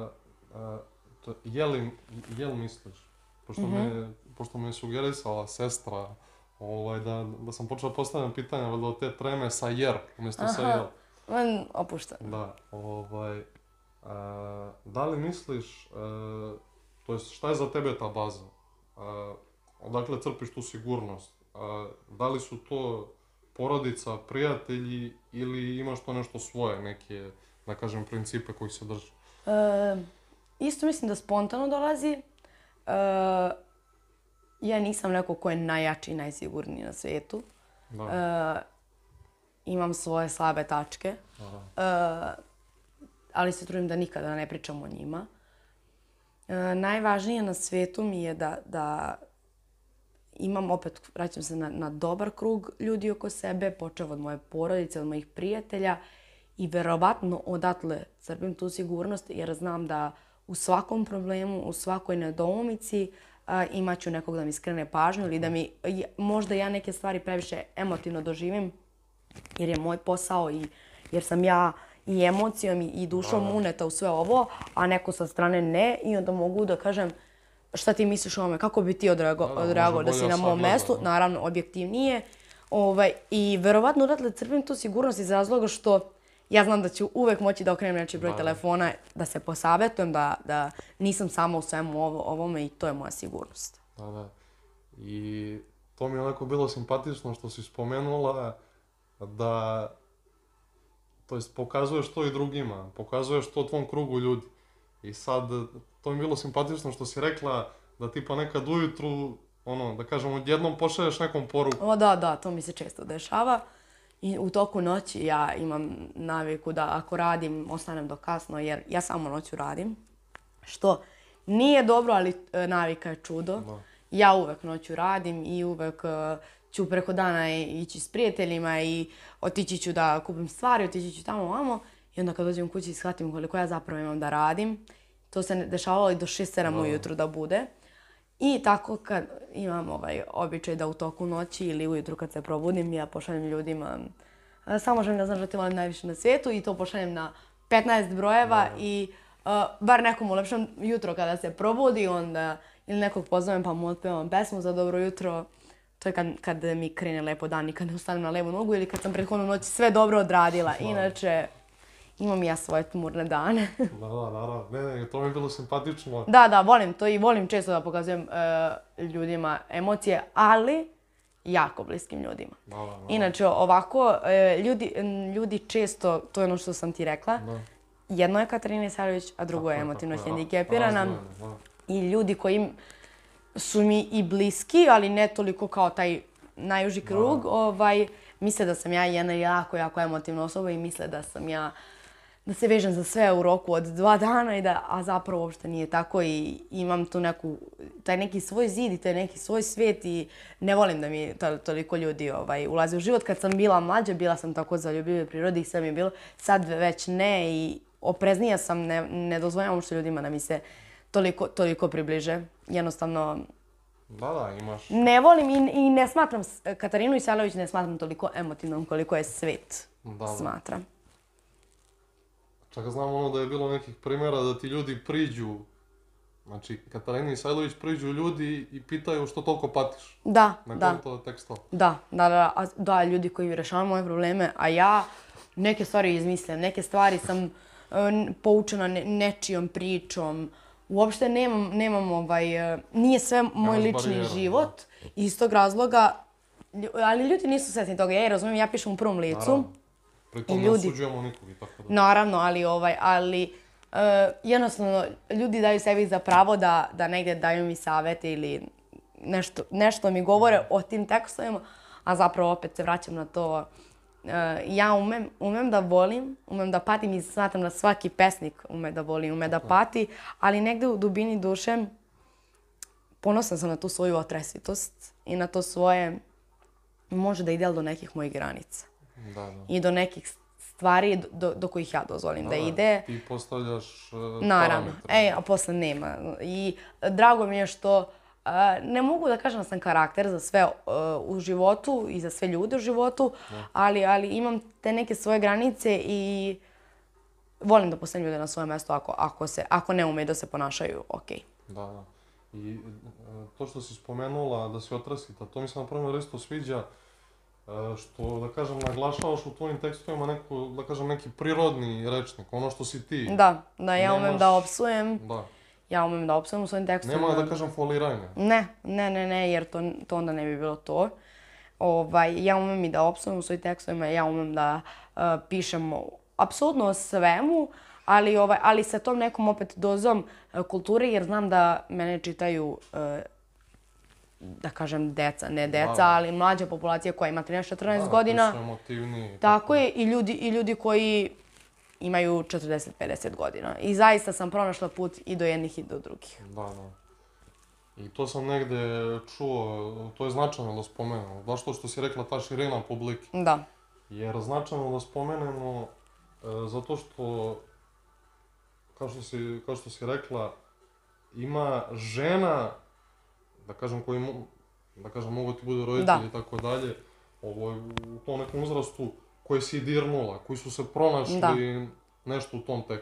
Speaker 1: e, to, je li, jel misliš, pošto, me, pošto me je sugerisala sestra, ovaj, da, da sam počeo postavljati pitanja valjda od te treme sa jer, umjesto sa jel.
Speaker 2: Man, opušten.
Speaker 1: Da, ovaj, e, da li misliš, e, to jest šta je za tebe ta baza? E, odakle crpiš tu sigurnost? E, da li su to porodica, prijatelji ili imaš to nešto svoje, neke, da kažem, principe koji se drži?
Speaker 2: E, isto mislim da spontano dolazi. E, ja nisam neko ko je najjači i najsigurniji na svijetu.
Speaker 1: Da,
Speaker 2: E, imam svoje slabe tačke,
Speaker 1: aha,
Speaker 2: e, ali se trudim da nikada ne pričam o njima. E, najvažnije na svijetu mi je da, da imam, opet vraćam se na, na dobar krug ljudi oko sebe, počev od moje porodice, od mojih prijatelja i verovatno odatle crpim tu sigurnost jer znam da u svakom problemu, u svakoj nedoumici a, imat ću nekog da mi skrene pažnju ili da mi, je- možda ja neke stvari previše emotivno doživim jer je moj posao i jer sam ja i emocijom i, i dušom
Speaker 1: Da, da.
Speaker 2: uneta u sve ovo, a neko sa strane ne i onda mogu da kažem šta ti misliš o ovome, kako bi ti odreago-
Speaker 1: Da, da,
Speaker 2: odreagovao da
Speaker 1: može
Speaker 2: si
Speaker 1: bolje
Speaker 2: na mom
Speaker 1: sagleda,
Speaker 2: mestu,
Speaker 1: da.
Speaker 2: naravno objektivnije. Ovaj, I verovatno odatle crpim tu sigurnost iz razloga što ja znam da ću uvek moći da okrenem nečiji broj
Speaker 1: Da, da.
Speaker 2: telefona, da se posavetujem, da, da nisam sama u svemu ovo, ovome i to je moja sigurnost.
Speaker 1: Da, da. I to mi je onako bilo simpatično što si spomenula da, to jest pokazuješ to i drugima, pokazuješ to tvom krugu ljudi. I sad, to mi je bilo simpatično što si rekla da tipa nekad ujutru, ono, da kažem, odjednom pošalješ nekom poruku.
Speaker 2: O da, da, to mi se često dešava. I u toku noći ja imam naviku da ako radim, ostanem do kasno, jer ja samo noću radim. Što nije dobro, ali e, navika je čudo.
Speaker 1: Da.
Speaker 2: Ja uvek noću radim i uvek e, ću preko dana ići s prijateljima i otići ću da kupim stvari, otići ću tamo vamo. I onda kad dođem kući shvatim koliko ja zapravo imam da radim. To se ne- dešavalo i do šest sedam ujutru da bude. I tako kad imam ovaj običaj da u toku noći ili ujutru kad se probudim, ja pošaljem ljudima e, samo želim da znaš da te volim najviše na svijetu i to pošaljem na petnaest brojeva i e, bar nekom ulepšam jutro kada se probudi, onda ili nekog pozovem pa mu otpevam pesmu za dobro jutro. To je kad, kad mi krene lepo dan i kad ne ustanem na levu nogu ili kad sam prethodnu noć sve dobro odradila. Inače, imam i ja svoje tmurne dane.
Speaker 1: Da, da, naravno. Ne, ne, to mi je bilo simpatično.
Speaker 2: Da, da, volim to i volim često da pokazujem e, ljudima emocije, ali jako bliskim ljudima.
Speaker 1: Da, da, da.
Speaker 2: Inače, ovako, e, ljudi, ljudi često, to je ono što sam ti rekla,
Speaker 1: Da.
Speaker 2: jedno je Katarina Isailović, a drugo je
Speaker 1: Tako je,
Speaker 2: emotivno
Speaker 1: tako je,
Speaker 2: hendikepirana.
Speaker 1: razdvojeno, da.
Speaker 2: I ljudi koji su mi i bliski, ali ne toliko kao taj najuži krug, ovaj, misle da sam ja jedna jako, jako emotivna osoba i misle da sam ja da se vežem za sve u roku od dva dana, i da, a zapravo uopšte nije tako i imam tu neku, taj neki svoj zid i taj neki svoj svijet i ne volim da mi to, toliko ljudi ovaj, ulazi u život. Kad sam bila mlađa, bila sam tako zaljubljiva prirodi i sve mi je bilo, sad već ne i opreznija sam, ne, ne dozvoljavam uopšte ljudima da mi se toliko, toliko približe. Jednostavno,
Speaker 1: Da, da, imaš.
Speaker 2: ne volim i, i ne smatram, s- Katarinu Isailović ne smatram toliko emotivnom koliko je svet
Speaker 1: Da, da.
Speaker 2: smatra.
Speaker 1: Čak znam ono da je bilo nekih primjera da ti ljudi priđu, znači Katarina Isailović priđu ljudi i pitaju što toliko patiš.
Speaker 2: Da,
Speaker 1: Na
Speaker 2: da.
Speaker 1: konto teksta.
Speaker 2: Da, da, da, a- da, ljudi koji rešavaju moje probleme, a ja neke stvari izmislim, neke stvari sam e, n- poučena ne- nečijom pričom. Uopšte nemam, nemam ovaj, e, nije sve moj
Speaker 1: Nemaš
Speaker 2: lični
Speaker 1: barijera,
Speaker 2: život. Iz tog razloga, lju- ali ljudi nisu svjesni toga, ja i razumijem, ja pišem u prvom licu.
Speaker 1: Naravno. Pritom
Speaker 2: I
Speaker 1: ne
Speaker 2: ljudi-
Speaker 1: osuđujemo nikog i tako da.
Speaker 2: Naravno, ali ovaj, ali e, jednostavno ljudi daju sebi za pravo da, da negdje daju mi savete ili nešto, nešto mi govore o tim tekstovima, a zapravo opet se vraćam na to. E, ja umem, umem da volim, umem da patim i smatram da svaki pesnik ume da voli, ume da pati, ali negdje u dubini duše ponosna sam na tu svoju otresitost i na to svoje, može da ide do nekih mojih granica
Speaker 1: Da, da.
Speaker 2: i do nekih stvari do, do kojih ja dozvolim da,
Speaker 1: Da,
Speaker 2: ide.
Speaker 1: Ti postavljaš uh,
Speaker 2: Naravno.
Speaker 1: parametre.
Speaker 2: E, a posle nema. I drago mi je što a, ne mogu da kažem da sam karakter za sve a, u životu i za sve ljude u životu, ali, ali imam te neke svoje granice i volim da postavim ljude na svoje mjesto ako, ako, se, ako ne umeju da se ponašaju okej.
Speaker 1: Da, da. I e, to što si spomenula da si otresita, to mi se na prvom isto sviđa, e, što, da kažem, naglašavaš u tvojim tekstovima neku, da kažem, neki prirodni rečnik, ono što si ti.
Speaker 2: Da, da ja umem
Speaker 1: Nemaš-
Speaker 2: da opsujem,
Speaker 1: Da.
Speaker 2: ja umem da opsujem u svojim tekstovima.
Speaker 1: Nema, da kažem, foliranja.
Speaker 2: Ne, ne, ne, ne, jer to, to onda ne bi bilo to. Ovaj, ja umem i da opsujem u svojim tekstovima, ja umem da uh, pišem o- apsolutno o svemu, ali, ovaj, ali sa tom nekom opet dozom uh, kulture, jer znam da mene čitaju, uh, da kažem, deca, ne deca,
Speaker 1: Da.
Speaker 2: ali mlađa populacija koja ima trinaest četrnaest
Speaker 1: Da,
Speaker 2: godina.
Speaker 1: koji su emotivniji.
Speaker 2: Tako je, i ljudi, i ljudi koji imaju četrdeset pedeset godina. I zaista sam pronašla put i do jednih i do drugih.
Speaker 1: Da, da. I to sam negde čuo, to je značajno da spomenemo. Baš to što si rekla, ta širina publike.
Speaker 2: Da,
Speaker 1: Jer značajno da spomenemo, e, zato što, kao što si, kao što si rekla, ima žena, da kažem, koji, mo- da kažem, mogu ti budu roditelji
Speaker 2: Da.
Speaker 1: i tako dalje, ovo, u tom nekom uzrastu, koji si dirnula, koji su se pronašli
Speaker 2: Da.
Speaker 1: nešto u tom tekstu.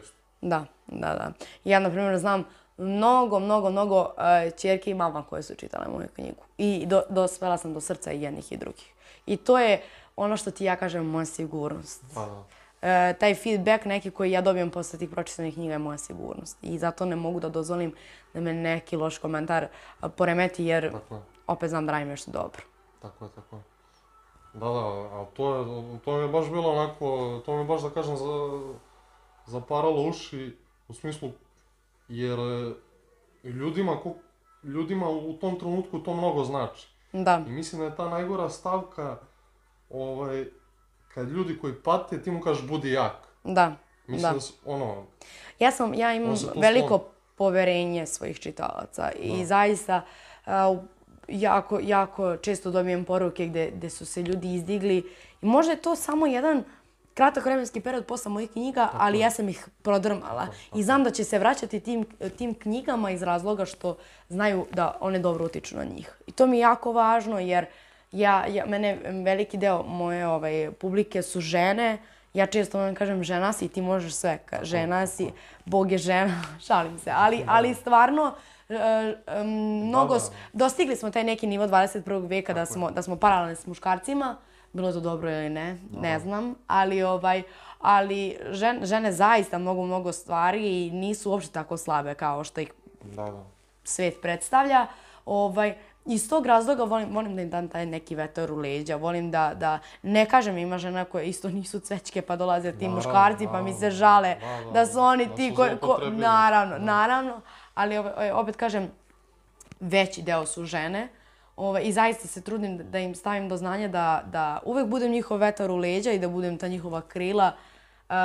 Speaker 2: Da, da, da. Ja, na primjer, znam mnogo, mnogo, mnogo uh, ćerki i mama koje su čitale moju knjigu. I do, dospela sam do srca i jednih i drugih. I to je ono što ti ja kažem, moja sigurnost.
Speaker 1: Pa da.
Speaker 2: E, taj feedback neki koji ja dobijem posle tih pročitanih knjiga je moja sigurnost. I zato ne mogu da dozvolim da me neki loš komentar poremeti jer
Speaker 1: Tako je.
Speaker 2: opet znam da radim nešto dobro.
Speaker 1: Tako je, tako je. Da, da, ali to, je, to mi je baš bilo onako, to mi je baš da kažem za, zaparalo uši u smislu jer ljudima, ko, ljudima u tom trenutku to mnogo znači.
Speaker 2: Da.
Speaker 1: I mislim da je ta najgora stavka, ovaj, kad ljudi koji pate, ti mu kažeš budi jak.
Speaker 2: Da,
Speaker 1: Mislim
Speaker 2: da.
Speaker 1: da su, ono...
Speaker 2: Ja, sam, ja imam veliko sklon... poverenje svojih čitalaca i da. Zaista uh, jako, jako često dobijem poruke gde, gde su se ljudi izdigli i možda je to samo jedan kratak vremenski period posle mojih knjiga, tako ali je. Ja sam ih prodrmala. Tako, tako. I znam da će se vraćati tim, tim knjigama iz razloga što znaju da one dobro utiču na njih. I to mi je jako važno jer ja, ja, mene veliki deo moje ovaj, publike su žene. Ja često vam kažem žena si, ti možeš sve. Žena si, Bog je žena, šalim se. Ali, ali stvarno, uh, um, mnogo, da, da. Dostigli smo taj neki nivo dvadeset prvog veka da smo, da smo paralelni s muškarcima. Bilo to dobro ili ne, ne znam. Ali, ovaj, ali žen, žene zaista mnogo, mnogo stvari i nisu uopšte tako slabe kao što ih
Speaker 1: da, da. Svet
Speaker 2: predstavlja. Ovaj, iz tog razloga volim, volim da im dam taj neki vetar u leđa. Volim da, da ne kažem ima žena koje isto nisu cvećke pa dolaze ti naravno, muškarci pa mi se žale da, da, da su oni da ti koji... Ko, naravno, da. naravno. Ali opet kažem, veći deo su žene. Ove, I zaista se trudim da im stavim do znanja da, da uvek budem njihov vetar u leđa i da budem ta njihova krila. Uh,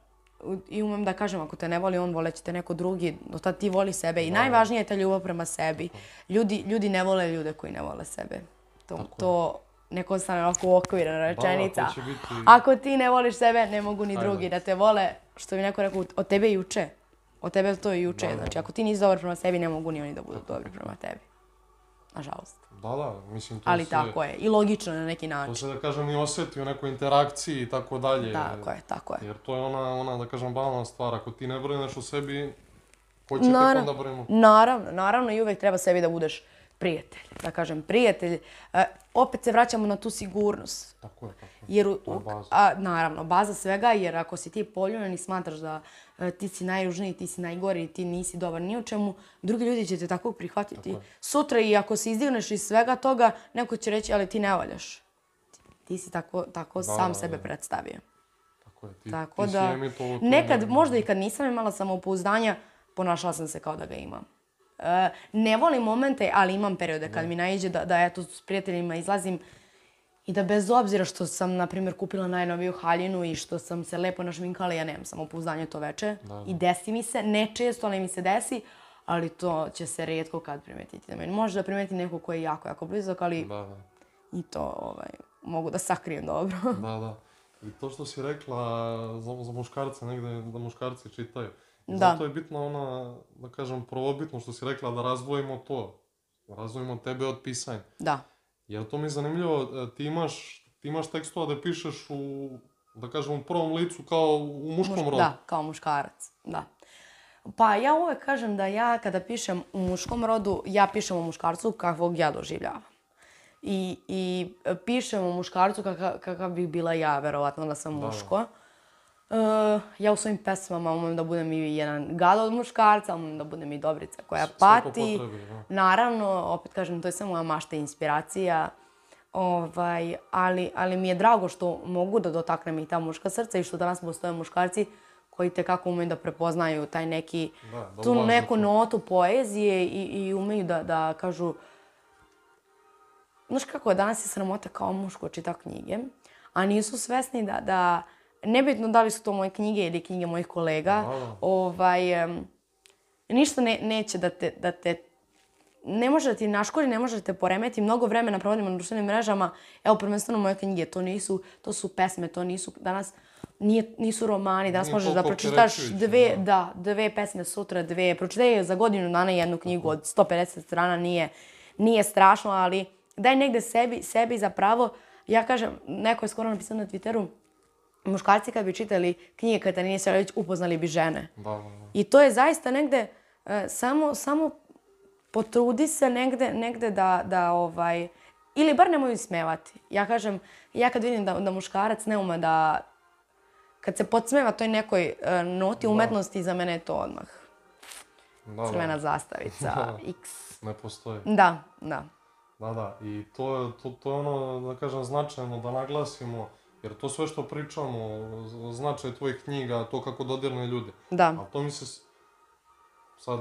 Speaker 2: I umem da kažem, ako te ne voli on, voleće te neko drugi, do tad ti voli sebe. I da. Najvažnije je ta ljubav prema sebi. Ljudi, ljudi ne vole ljude koji ne vole sebe. To, to neko ostane ovako okvirna rečenica. Da, biti... Ako ti ne voliš sebe, ne mogu ni Ajde. drugi da te vole. Što bi neko rekao, od tebe juče. Od tebe to je juče. Da, znači, ako ti nisi dobar prema sebi, ne mogu ni oni da budu dobri prema tebi. Nažalost.
Speaker 1: Da, da, mislim to
Speaker 2: Ali
Speaker 1: se...
Speaker 2: tako je. I logično na neki način.
Speaker 1: To se, da kažem, i osjeti u nekoj interakciji i tako dalje.
Speaker 2: Tako je, tako je.
Speaker 1: Jer to je ona, ona da kažem, banalna stvar. Ako ti ne brineš o sebi, ko će tek onda brinu?
Speaker 2: Naravno, naravno i uvek treba sebi da budeš prijatelj. Da kažem, prijatelj. E, opet se vraćamo na tu sigurnost.
Speaker 1: Tako je, tako je.
Speaker 2: Jer,
Speaker 1: to je baza.
Speaker 2: A, naravno, baza svega, jer ako si ti poljubljen i smatraš da e, ti si najružniji, ti si najgori, ti nisi dobar ni u čemu, drugi ljudi će te tako prihvatiti. Tako Sutra i ako se izdigneš iz svega toga, neko će reći, ali ti ne valjaš. Ti si tako, tako da, sam da, sebe da. predstavio.
Speaker 1: Tako je, ti,
Speaker 2: tako
Speaker 1: ti
Speaker 2: da,
Speaker 1: si emitovo to.
Speaker 2: Nekad, možda i kad nisam imala samopouzdanja, ponašala sam se kao da ga imam. E, ne volim momente, ali imam periode kad da. mi naiđe da, da eto, s prijateljima izlazim i da bez obzira što sam, na primjer, kupila najnoviju haljinu i što sam se lepo našminkala, ja nemam samopouzdanje to veče. Da, da. I desi mi se, ne često, ali mi se desi, ali to će se rijetko kad primetiti da meni. Može da primeti neko koji je jako, jako blizak, ali
Speaker 1: da, da.
Speaker 2: i to ovaj, mogu da sakrijem dobro.
Speaker 1: Da, da. I to što si rekla za, za muškarce, negde da muškarci čitaju. I da. Zato je bitno ona, da kažem, prvobitno što si rekla, da razdvojimo to. Razdvojimo tebe od pisanja.
Speaker 2: Da.
Speaker 1: Jer to mi je zanimljivo, ti imaš, ti imaš tekstova da pišeš u, da kažem, u prvom licu kao u muškom Muš, rodu.
Speaker 2: Da, kao muškarac, da. Pa ja uvek kažem da ja kada pišem u muškom rodu, ja pišem o muškarcu kakvog ja doživljavam. I, i pišem o muškarcu kakav, kakav bih bila ja, verovatno da sam muško. Da. Uh, ja u svojim pesmama umem da budem i jedan gado od muškarca, umem da budem i Dobrica koja S, pati. Potrebi, Naravno, opet kažem, to je samo moja mašta i inspiracija. Ovaj, ali, ali mi je drago što mogu da dotaknem i ta muška srca i što danas postoje muškarci koji tekako umeju da prepoznaju taj neki, da, da tu neku notu poezije i, i umeju da, da kažu... Znaš kako je, danas je sramota kao muško čita knjige, a nisu svesni da... da nebitno da li su to moje knjige ili knjige mojih kolega, Aha. ovaj, um, ništa ne, neće da te, da te, ne može da ti naškodi, ne može da te poremeti. Mnogo vremena provodimo na društvenim mrežama, evo prvenstveno moje knjige, to nisu, to su pesme, to nisu, danas nije, nisu romani, danas nije možeš da pročitaš dve, da. da, dve pesme sutra, dve, pročitaj za godinu dana jednu knjigu od sto pedeset strana, nije, nije strašno, ali daj negde sebi, sebi za pravo. Ja kažem, neko je skoro napisao na Twitteru, muškarci kad bi čitali knjige Katarine Selević upoznali bi žene.
Speaker 1: Da, da, da.
Speaker 2: I to je zaista negde, e, samo, samo potrudi se negde, negde da, da ovaj, ili bar nemoj ismevati. Ja kažem, ja kad vidim da, da muškarac ne ume da, kad se podsmeva toj nekoj e, noti umetnosti, za mene je to odmah.
Speaker 1: Da,
Speaker 2: Crvena
Speaker 1: da.
Speaker 2: zastavica, X.
Speaker 1: Ne postoji.
Speaker 2: Da, da.
Speaker 1: Da, da, i to je, to, to je ono, da kažem, značajno da naglasimo, jer to sve što pričamo, značaj tvojih knjiga, to kako dodirne ljude.
Speaker 2: Da.
Speaker 1: Ali to mi se s- sad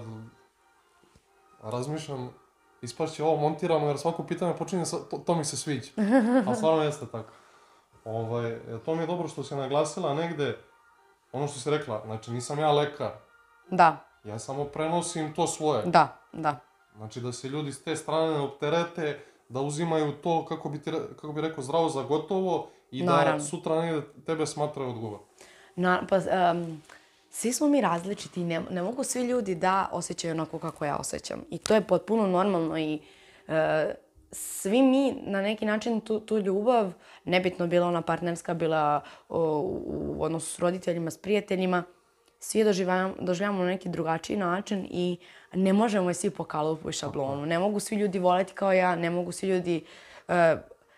Speaker 1: razmišljam, ispašće ovo montiramo jer svako pitanje počinje sa, to, to mi se sviđa. A stvarno jeste tako. Ovaj, to mi je dobro što si naglasila negde, ono što si rekla, znači nisam ja lekar,
Speaker 2: Da,
Speaker 1: ja samo prenosim to svoje.
Speaker 2: da, da.
Speaker 1: Znači da se ljudi s te strane ne opterete, da uzimaju to, kako bi, ti, re- kako bi rekao, zdravo za gotovo i da
Speaker 2: Naravno.
Speaker 1: sutra negde tebe smatraju odgovorno.
Speaker 2: Na, pa, em, svi smo mi različiti i ne, ne mogu svi ljudi da osjećaju onako kako ja osjećam. I to je potpuno normalno i e, svi mi na neki način tu, tu ljubav, nebitno bila ona partnerska, bila o, u odnosu s roditeljima, s prijateljima, svi je doživljavamo, doživljavamo na neki drugačiji način i ne možemo je svi po kalupu i šablonu. Ne mogu svi ljudi voleti kao ja, ne mogu svi ljudi... e,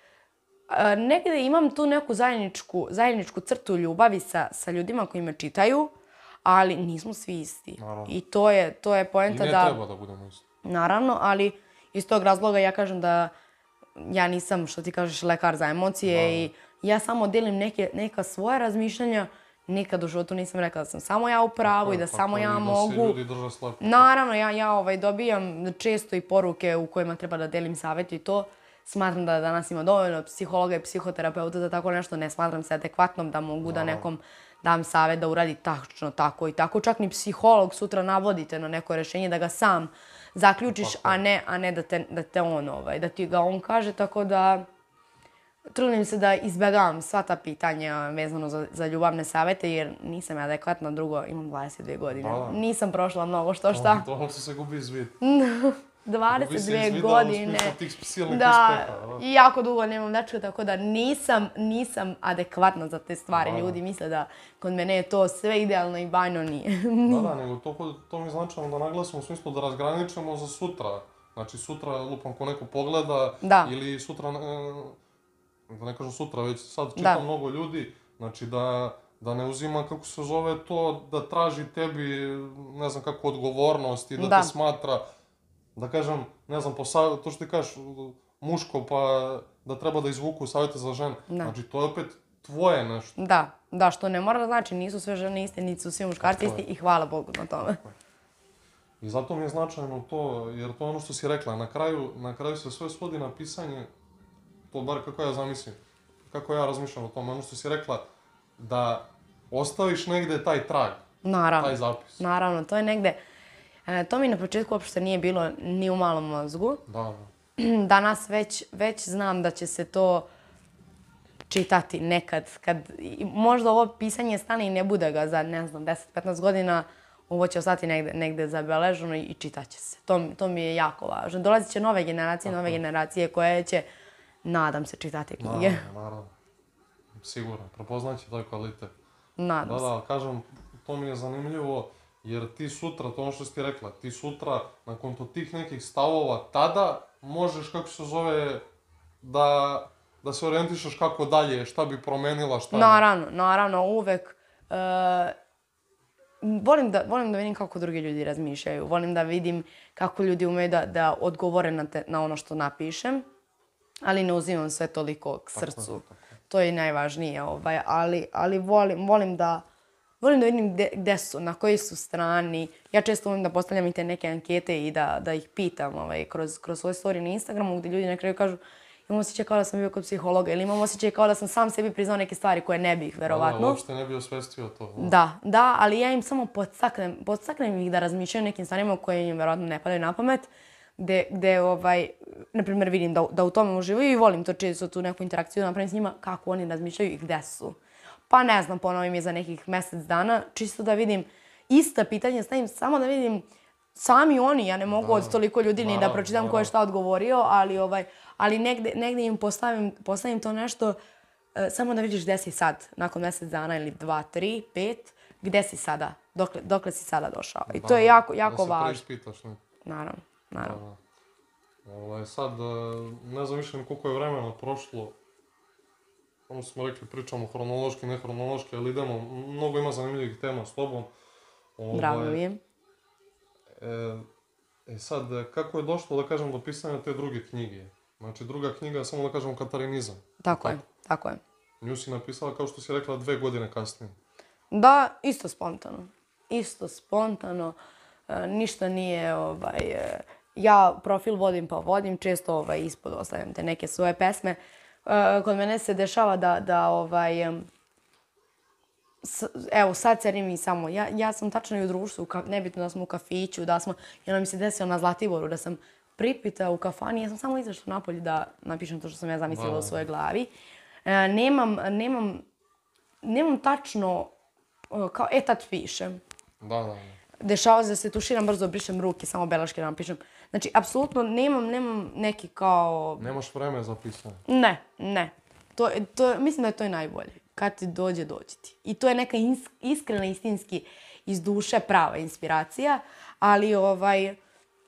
Speaker 2: E, negde imam tu neku zajedničku, zajedničku crtu ljubavi sa, sa ljudima koji me čitaju, ali nismo svi isti.
Speaker 1: Naravno.
Speaker 2: I to je, to je
Speaker 1: I
Speaker 2: poenta
Speaker 1: ne
Speaker 2: da...
Speaker 1: treba da budemo isti.
Speaker 2: Naravno, ali iz tog razloga ja kažem da ja nisam, što ti kažeš, lekar za emocije
Speaker 1: Da.
Speaker 2: i ja samo delim neke, neka svoja razmišljanja. Nikad u životu nisam rekla da sam samo ja u pravu i da
Speaker 1: Tako
Speaker 2: samo
Speaker 1: je,
Speaker 2: ja
Speaker 1: i da
Speaker 2: mogu.
Speaker 1: se ljudi drže slepo.
Speaker 2: Naravno, ja, ja ovaj, dobijam često i poruke u kojima treba da delim savjeti i to. Smatram da danas ima dovoljno psihologa i psihoterapeuta za tako nešto. Ne smatram se adekvatnom da mogu da nekom dam savjet da uradi tačno tako i tako. Čak ni psiholog sutra navodite na neko rješenje da ga sam zaključiš, a ne, a ne da, te, da te on, ovaj, da ti ga on kaže. Tako da trudim se da izbjegavam sva ta pitanja vezano za, za ljubavne savjete jer nisam ja adekvatna, drugo imam dvadeset dvije godine.
Speaker 1: Da.
Speaker 2: Nisam prošla mnogo što šta.
Speaker 1: To ono što se gubi iz vida.
Speaker 2: dvadeset
Speaker 1: Gubi se
Speaker 2: dvije
Speaker 1: iz vida u
Speaker 2: godine.
Speaker 1: smislu tih silnih
Speaker 2: Da,
Speaker 1: uspeha, da.
Speaker 2: i jako dugo nemam dečka, tako da nisam, nisam adekvatna za te stvari.
Speaker 1: Da.
Speaker 2: Ljudi misle da kod mene je to sve idealno i bajno nije.
Speaker 1: Da, da, nego to, to mi značajno da naglasimo u smislu da razgraničimo za sutra. Znači sutra lupam ko neko pogleda
Speaker 2: Da.
Speaker 1: ili sutra, e, da ne kažem sutra, već sad čitam
Speaker 2: Da.
Speaker 1: mnogo ljudi, znači da, da ne uzima, kako se zove to, da traži tebi, ne znam kako, odgovornost i da,
Speaker 2: Da.
Speaker 1: te smatra, da kažem, ne znam, po savjet, to što ti kažeš, muško, pa da treba da izvuku savjete za žene.
Speaker 2: Da.
Speaker 1: Znači to je opet tvoje nešto.
Speaker 2: Da, da, što ne mora da znači nisu sve žene iste, niti su svi muškarci
Speaker 1: Tako je.
Speaker 2: isti i hvala Bogu na tome.
Speaker 1: I zato mi je značajno to, jer to je ono što si rekla, na kraju, na kraju se sve svodi na pisanje, to bar kako ja zamislim, kako ja razmišljam o tome, ono što si rekla, da ostaviš negde taj trag,
Speaker 2: Naravno.
Speaker 1: taj zapis.
Speaker 2: Naravno, to je negde, e, to mi na početku uopšte nije bilo ni u malom mozgu.
Speaker 1: Da, da.
Speaker 2: Danas već, već znam da će se to čitati nekad. Kad, i možda ovo pisanje stane i ne bude ga za, ne znam, deset do petnaest godina, ovo će ostati negde, negde zabeleženo i čitat će se. To, to mi je jako važno. Dolazit će nove generacije, nove generacije koje će, nadam se, čitati knjige.
Speaker 1: Naravno, naravno. Sigurno, prepoznaće taj kvalitet.
Speaker 2: Nadam
Speaker 1: Da,
Speaker 2: se.
Speaker 1: da, kažem, to mi je zanimljivo, jer ti sutra, to ono što si ti rekla, ti sutra, nakon to tih nekih stavova, tada možeš, kako se zove, da, da se orijentišeš kako dalje, šta bi promenila, šta ne.
Speaker 2: Naravno, naravno, uvek. E, volim, da, volim da vidim kako drugi ljudi razmišljaju. Volim da vidim kako ljudi umeju da, da odgovore na, te, na ono što napišem. Ali ne uzimam sve toliko k srcu. To je najvažnije. Ovaj, ali ali volim, volim da... Volim da vidim gde, gde su, na kojoj su strani. Ja često volim da postavljam i te neke ankete i da, da ih pitam ovaj, kroz, kroz svoje storije na Instagramu gdje ljudi na kraju kažu imam osjećaj kao da sam bio kod psihologa ili imam osjećaj kao da sam sam sebi priznao neke stvari koje ne bih, verovatno.
Speaker 1: Da, uopšte ne bi osvestio to. Da.
Speaker 2: Da, da, ali ja im samo podstaknem, podstaknem ih da razmišljaju o nekim stvarima koje im verovatno ne padaju na pamet, gde, gde ovaj, na primjer, vidim da, da u tome uživaju i volim to često tu neku interakciju da napravim s njima kako oni razmišljaju i gde su. Pa ne znam, ponovim je za nekih mjesec dana, čisto da vidim ista pitanja, stavim samo da vidim sami oni, ja ne mogu
Speaker 1: Da,
Speaker 2: od toliko ljudi ni da
Speaker 1: naravno,
Speaker 2: pročitam ko je
Speaker 1: naravno.
Speaker 2: šta odgovorio, ali, ovaj, ali negde, negde im postavim, postavim to nešto e, samo da vidiš gde si sad, nakon mjesec dana ili dva, tri, pet, gde si sada, dokle, dokle si sada došao. I to je jako, jako važno.
Speaker 1: Da se preispitaš, ne?
Speaker 2: Naravno, naravno.
Speaker 1: Ovaj, sad, ne znam više ni koliko je vremena prošlo. Ono smo rekli, pričamo hronološki, ne hronološki, ali idemo, mnogo ima zanimljivih tema s tobom. Ovaj,
Speaker 2: Drago mi je.
Speaker 1: E, e sad, kako je došlo, da kažem, do pisanja te druge knjige? Znači, druga knjiga je samo, da kažem, Katarinizam.
Speaker 2: Tako je, tako je.
Speaker 1: Nju si napisala, kao što si rekla, dve godine kasnije.
Speaker 2: Da, isto spontano. Isto spontano. E, ništa nije, ovaj... E, ja profil vodim pa vodim, često ovaj, ispod ostavljam te neke svoje pesme. E, kod mene se dešava da, da ovaj... S, evo, sad cerim i samo, ja, ja sam tačno i u društvu, ka, nebitno da smo u kafiću, da smo, jedno mi se desilo na Zlatiboru, da sam pripita u kafani, ja sam samo izašla napolje da napišem to što sam ja zamislila u svojoj glavi. E, nemam, nemam, nemam tačno, kao, e, tad pišem.
Speaker 1: Da, da, da.
Speaker 2: Dešava se da se tuširam, brzo brišem ruke, samo beleške napišem. Znači, apsolutno nemam, nemam neki kao...
Speaker 1: Nemaš vreme za pisanje?
Speaker 2: Ne, ne. To, to, mislim da je to i najbolje. Kad ti dođe, dođe ti. I to je neka ins, iskrena, istinski, iz duše prava inspiracija, ali ovaj... Uh,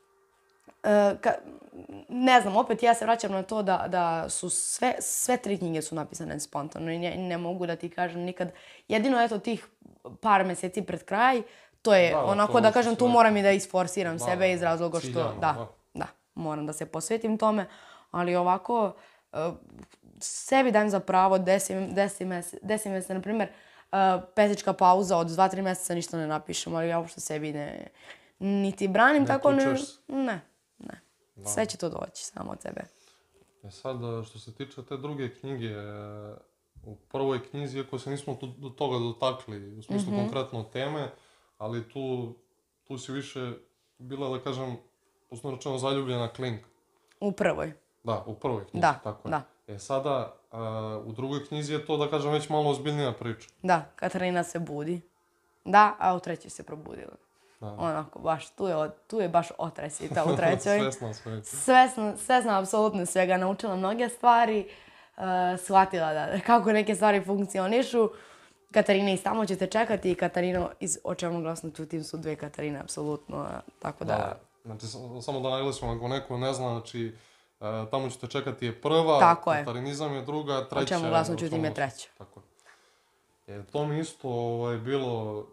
Speaker 2: ka, ne znam, opet ja se vraćam na to da, da su sve, sve tri knjige su napisane spontano i ne, ne mogu da ti kažem nikad. Jedino, eto, tih par mjeseci pred kraj, to je da, onako to da kažem, tu moram i da isforsiram da, sebe iz razloga što, ciljano, da, da, da, moram da se posvetim tome, ali ovako, uh, sebi dajem za pravo deset mjeseca, na primjer, uh, pesnička pauza od dva tri mjeseca ništa ne napišem, ali ja uopšte sebi ne, niti branim,
Speaker 1: ne
Speaker 2: tako ne,
Speaker 1: ne,
Speaker 2: ne, da. Sve će to doći samo od sebe.
Speaker 1: E sad, što se tiče te druge knjige, u prvoj knjizi, iako se nismo tu, do toga dotakli, u smislu mm-hmm. konkretno teme, ali tu, tu si više bila, da kažem, usno rečeno, zaljubljena Klink.
Speaker 2: U prvoj.
Speaker 1: Da, u prvoj knjizi,
Speaker 2: da,
Speaker 1: tako je.
Speaker 2: Da.
Speaker 1: E sada, uh, u drugoj knjizi je to, da kažem, već malo ozbiljnija priča.
Speaker 2: Da, Katarina se budi. Da, a u trećoj se probudila.
Speaker 1: Da.
Speaker 2: Onako, baš, tu je, tu je baš otresita u trećoj.
Speaker 1: Svesna svega.
Speaker 2: Svesna, svesna apsolutno svega. Naučila mnoge stvari, uh, shvatila da kako neke stvari funkcionišu. Katarina i samo ćete čekati i Katarino iz Očevnog glasno čutim su dve Katarine, apsolutno. Tako da...
Speaker 1: da znači, samo da naglasimo, ako neko ne zna, znači, uh, tamo ćete čekati je prva,
Speaker 2: tako
Speaker 1: Katarinizam je druga, treća...
Speaker 2: Očevnog glasno čutim je treća.
Speaker 1: Tako je. E, to mi isto ovaj, bilo...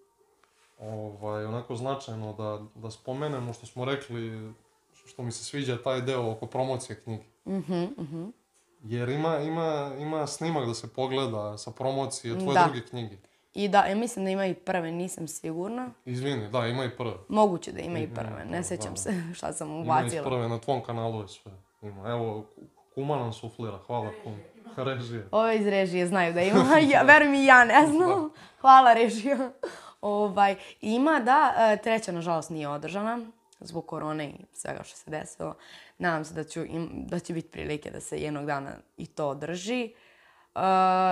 Speaker 1: Ovaj, onako značajno da, da spomenemo što smo rekli, što mi se sviđa taj deo oko promocije knjige.
Speaker 2: Mm-hmm, mm-hmm.
Speaker 1: Jer ima, ima, ima snimak da se pogleda sa promocije tvoje
Speaker 2: da.
Speaker 1: druge knjige.
Speaker 2: I da, ja mislim da ima i prve, nisam sigurna.
Speaker 1: Izvini, da, ima i prve.
Speaker 2: Moguće da ima i prve, ne sjećam se šta sam ubacila.
Speaker 1: Ima i prve, na tvom kanalu je sve. Ima. Evo, kuma nam suflira, hvala kum. Režije.
Speaker 2: Ove iz režije znaju da ima, ja, veruj mi, ja ne znam. Hvala režija. Ovaj, ima da, treća nažalost nije održana zbog korone i svega što se desilo. Nadam se da, ću im, da će biti prilike da se jednog dana i to održi. Uh,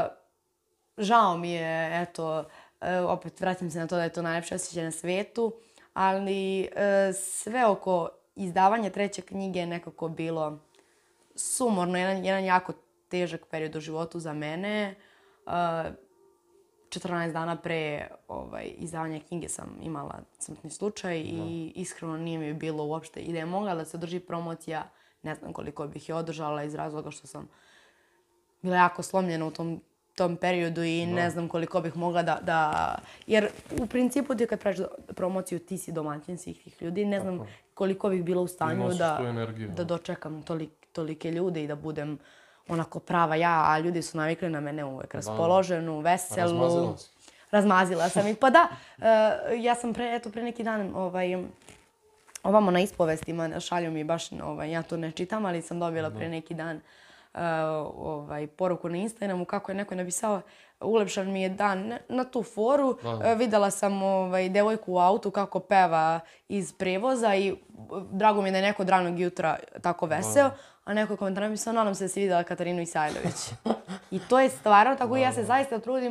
Speaker 2: žao mi je, eto, uh, opet vraćam se na to da je to najlepše osjećaj na svijetu, ali uh, sve oko izdavanja treće knjige je nekako bilo sumorno, jedan, jedan jako težak period u životu za mene. Uh, četrnaest dana pre ovaj, izdavanja knjige sam imala smrtni slučaj no. i iskreno nije mi bilo uopšte i da je mogla da se održi promocija, ne znam koliko bih je održala iz razloga što sam bila jako slomljena u tom, tom periodu i no. ne znam koliko bih mogla da, da... Jer u principu ti kad praviš promociju ti si domaćin svih tih ljudi, ne znam Tako. koliko bih bila u stanju da,
Speaker 1: energiju,
Speaker 2: da dočekam tolik, tolike ljude i da budem onako prava ja, a ljudi su navikli na mene uvek raspoloženu, veselu.
Speaker 1: Razmazila si.
Speaker 2: Razmazila sam ih. Pa da, uh, ja sam pre, eto, pre neki dan ovaj, ovamo na ispovestima šalju mi baš, ovaj, ja to ne čitam, ali sam dobila pre neki dan uh, ovaj, poruku na Instagramu kako je neko napisao ulepšan mi je dan na tu foru. Uh, videla sam ovaj, devojku u autu kako peva iz prevoza i drago mi je da je neko od ranog jutra tako veseo. A neko je komentar napisao, nadam se da si vidjela Katarinu Isajlović. I to je stvarno tako i ja se zaista trudim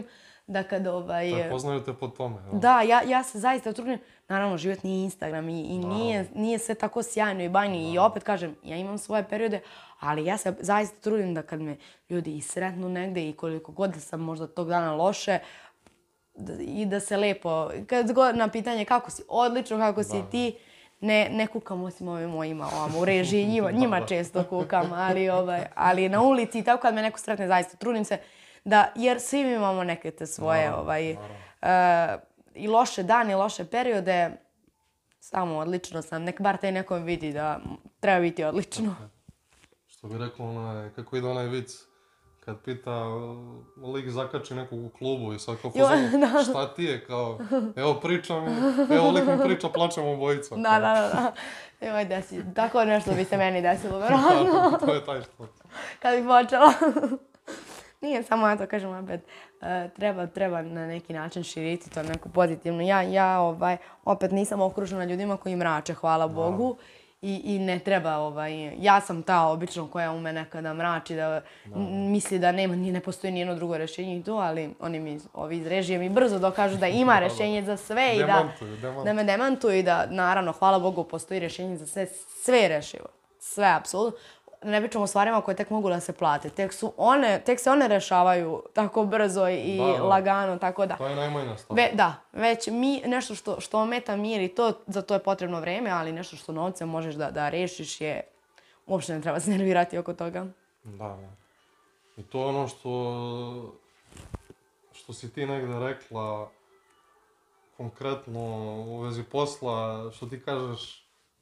Speaker 2: da kad ovaj...
Speaker 1: Prepoznaju te po tome. Ja.
Speaker 2: Da, ja, ja se zaista trudim. Naravno, život nije Instagram i, i nije, nije sve tako sjajno i bajno. I opet kažem, ja imam svoje periode, ali ja se zaista trudim da kad me ljudi isretnu negde i koliko god da sam možda tog dana loše, da, i da se lepo, kad god na pitanje kako si, odlično, kako si da. Ti, ne, ne kukam osim ovim mojima ovamo u režiji, njima, njima često kukam, ali, ovaj, ali na ulici i tako kad me neko sretne, zaista trudim se da, jer svi mi imamo neke te svoje
Speaker 1: da,
Speaker 2: ovaj, uh, i loše dane, i loše periode, samo odlično sam, nek bar taj nekom vidi da treba biti odlično.
Speaker 1: Što bi rekao, onaj, kako ide onaj vic, kad pita lik zakači nekog u klubu i sad kao pozvano, šta ti je, kao, evo pričam, evo lik mi priča, plačemo obojica.
Speaker 2: Da, da, da, da. Evo desi, tako nešto bi se meni desilo, verovatno.
Speaker 1: To je taj što.
Speaker 2: Kad bi počela. Nije samo, ja to kažem opet, uh, treba, treba na neki način širiti to neko pozitivno. Ja, ja ovaj, opet nisam okružena ljudima koji mrače, hvala Bogu. I, i ne treba, ovaj, ja sam ta obično koja ume nekada mrači, da, da. misli da nema, ne postoji nijedno drugo rješenje i to, ali oni mi, ovi iz režije mi brzo dokažu da ima rješenje za sve i da,
Speaker 1: demantuju, demantuju.
Speaker 2: da me demantuju i da, naravno, hvala Bogu, postoji rješenje za sve, sve je rešivo. Sve, apsolutno. Ne pričamo o stvarima koje tek mogu da se plate. Tek, su one, tek se one rešavaju tako brzo i
Speaker 1: da, da.
Speaker 2: lagano, tako da.
Speaker 1: To je najmanja stvar.
Speaker 2: Ve, da, već mi, nešto što, što ometa mir i to, za to je potrebno vreme, ali nešto što novcem možeš da, da rešiš je, uopšte ne treba se nervirati oko toga.
Speaker 1: Da, da. I to je ono što, što si ti negde rekla, konkretno u vezi posla, što ti kažeš,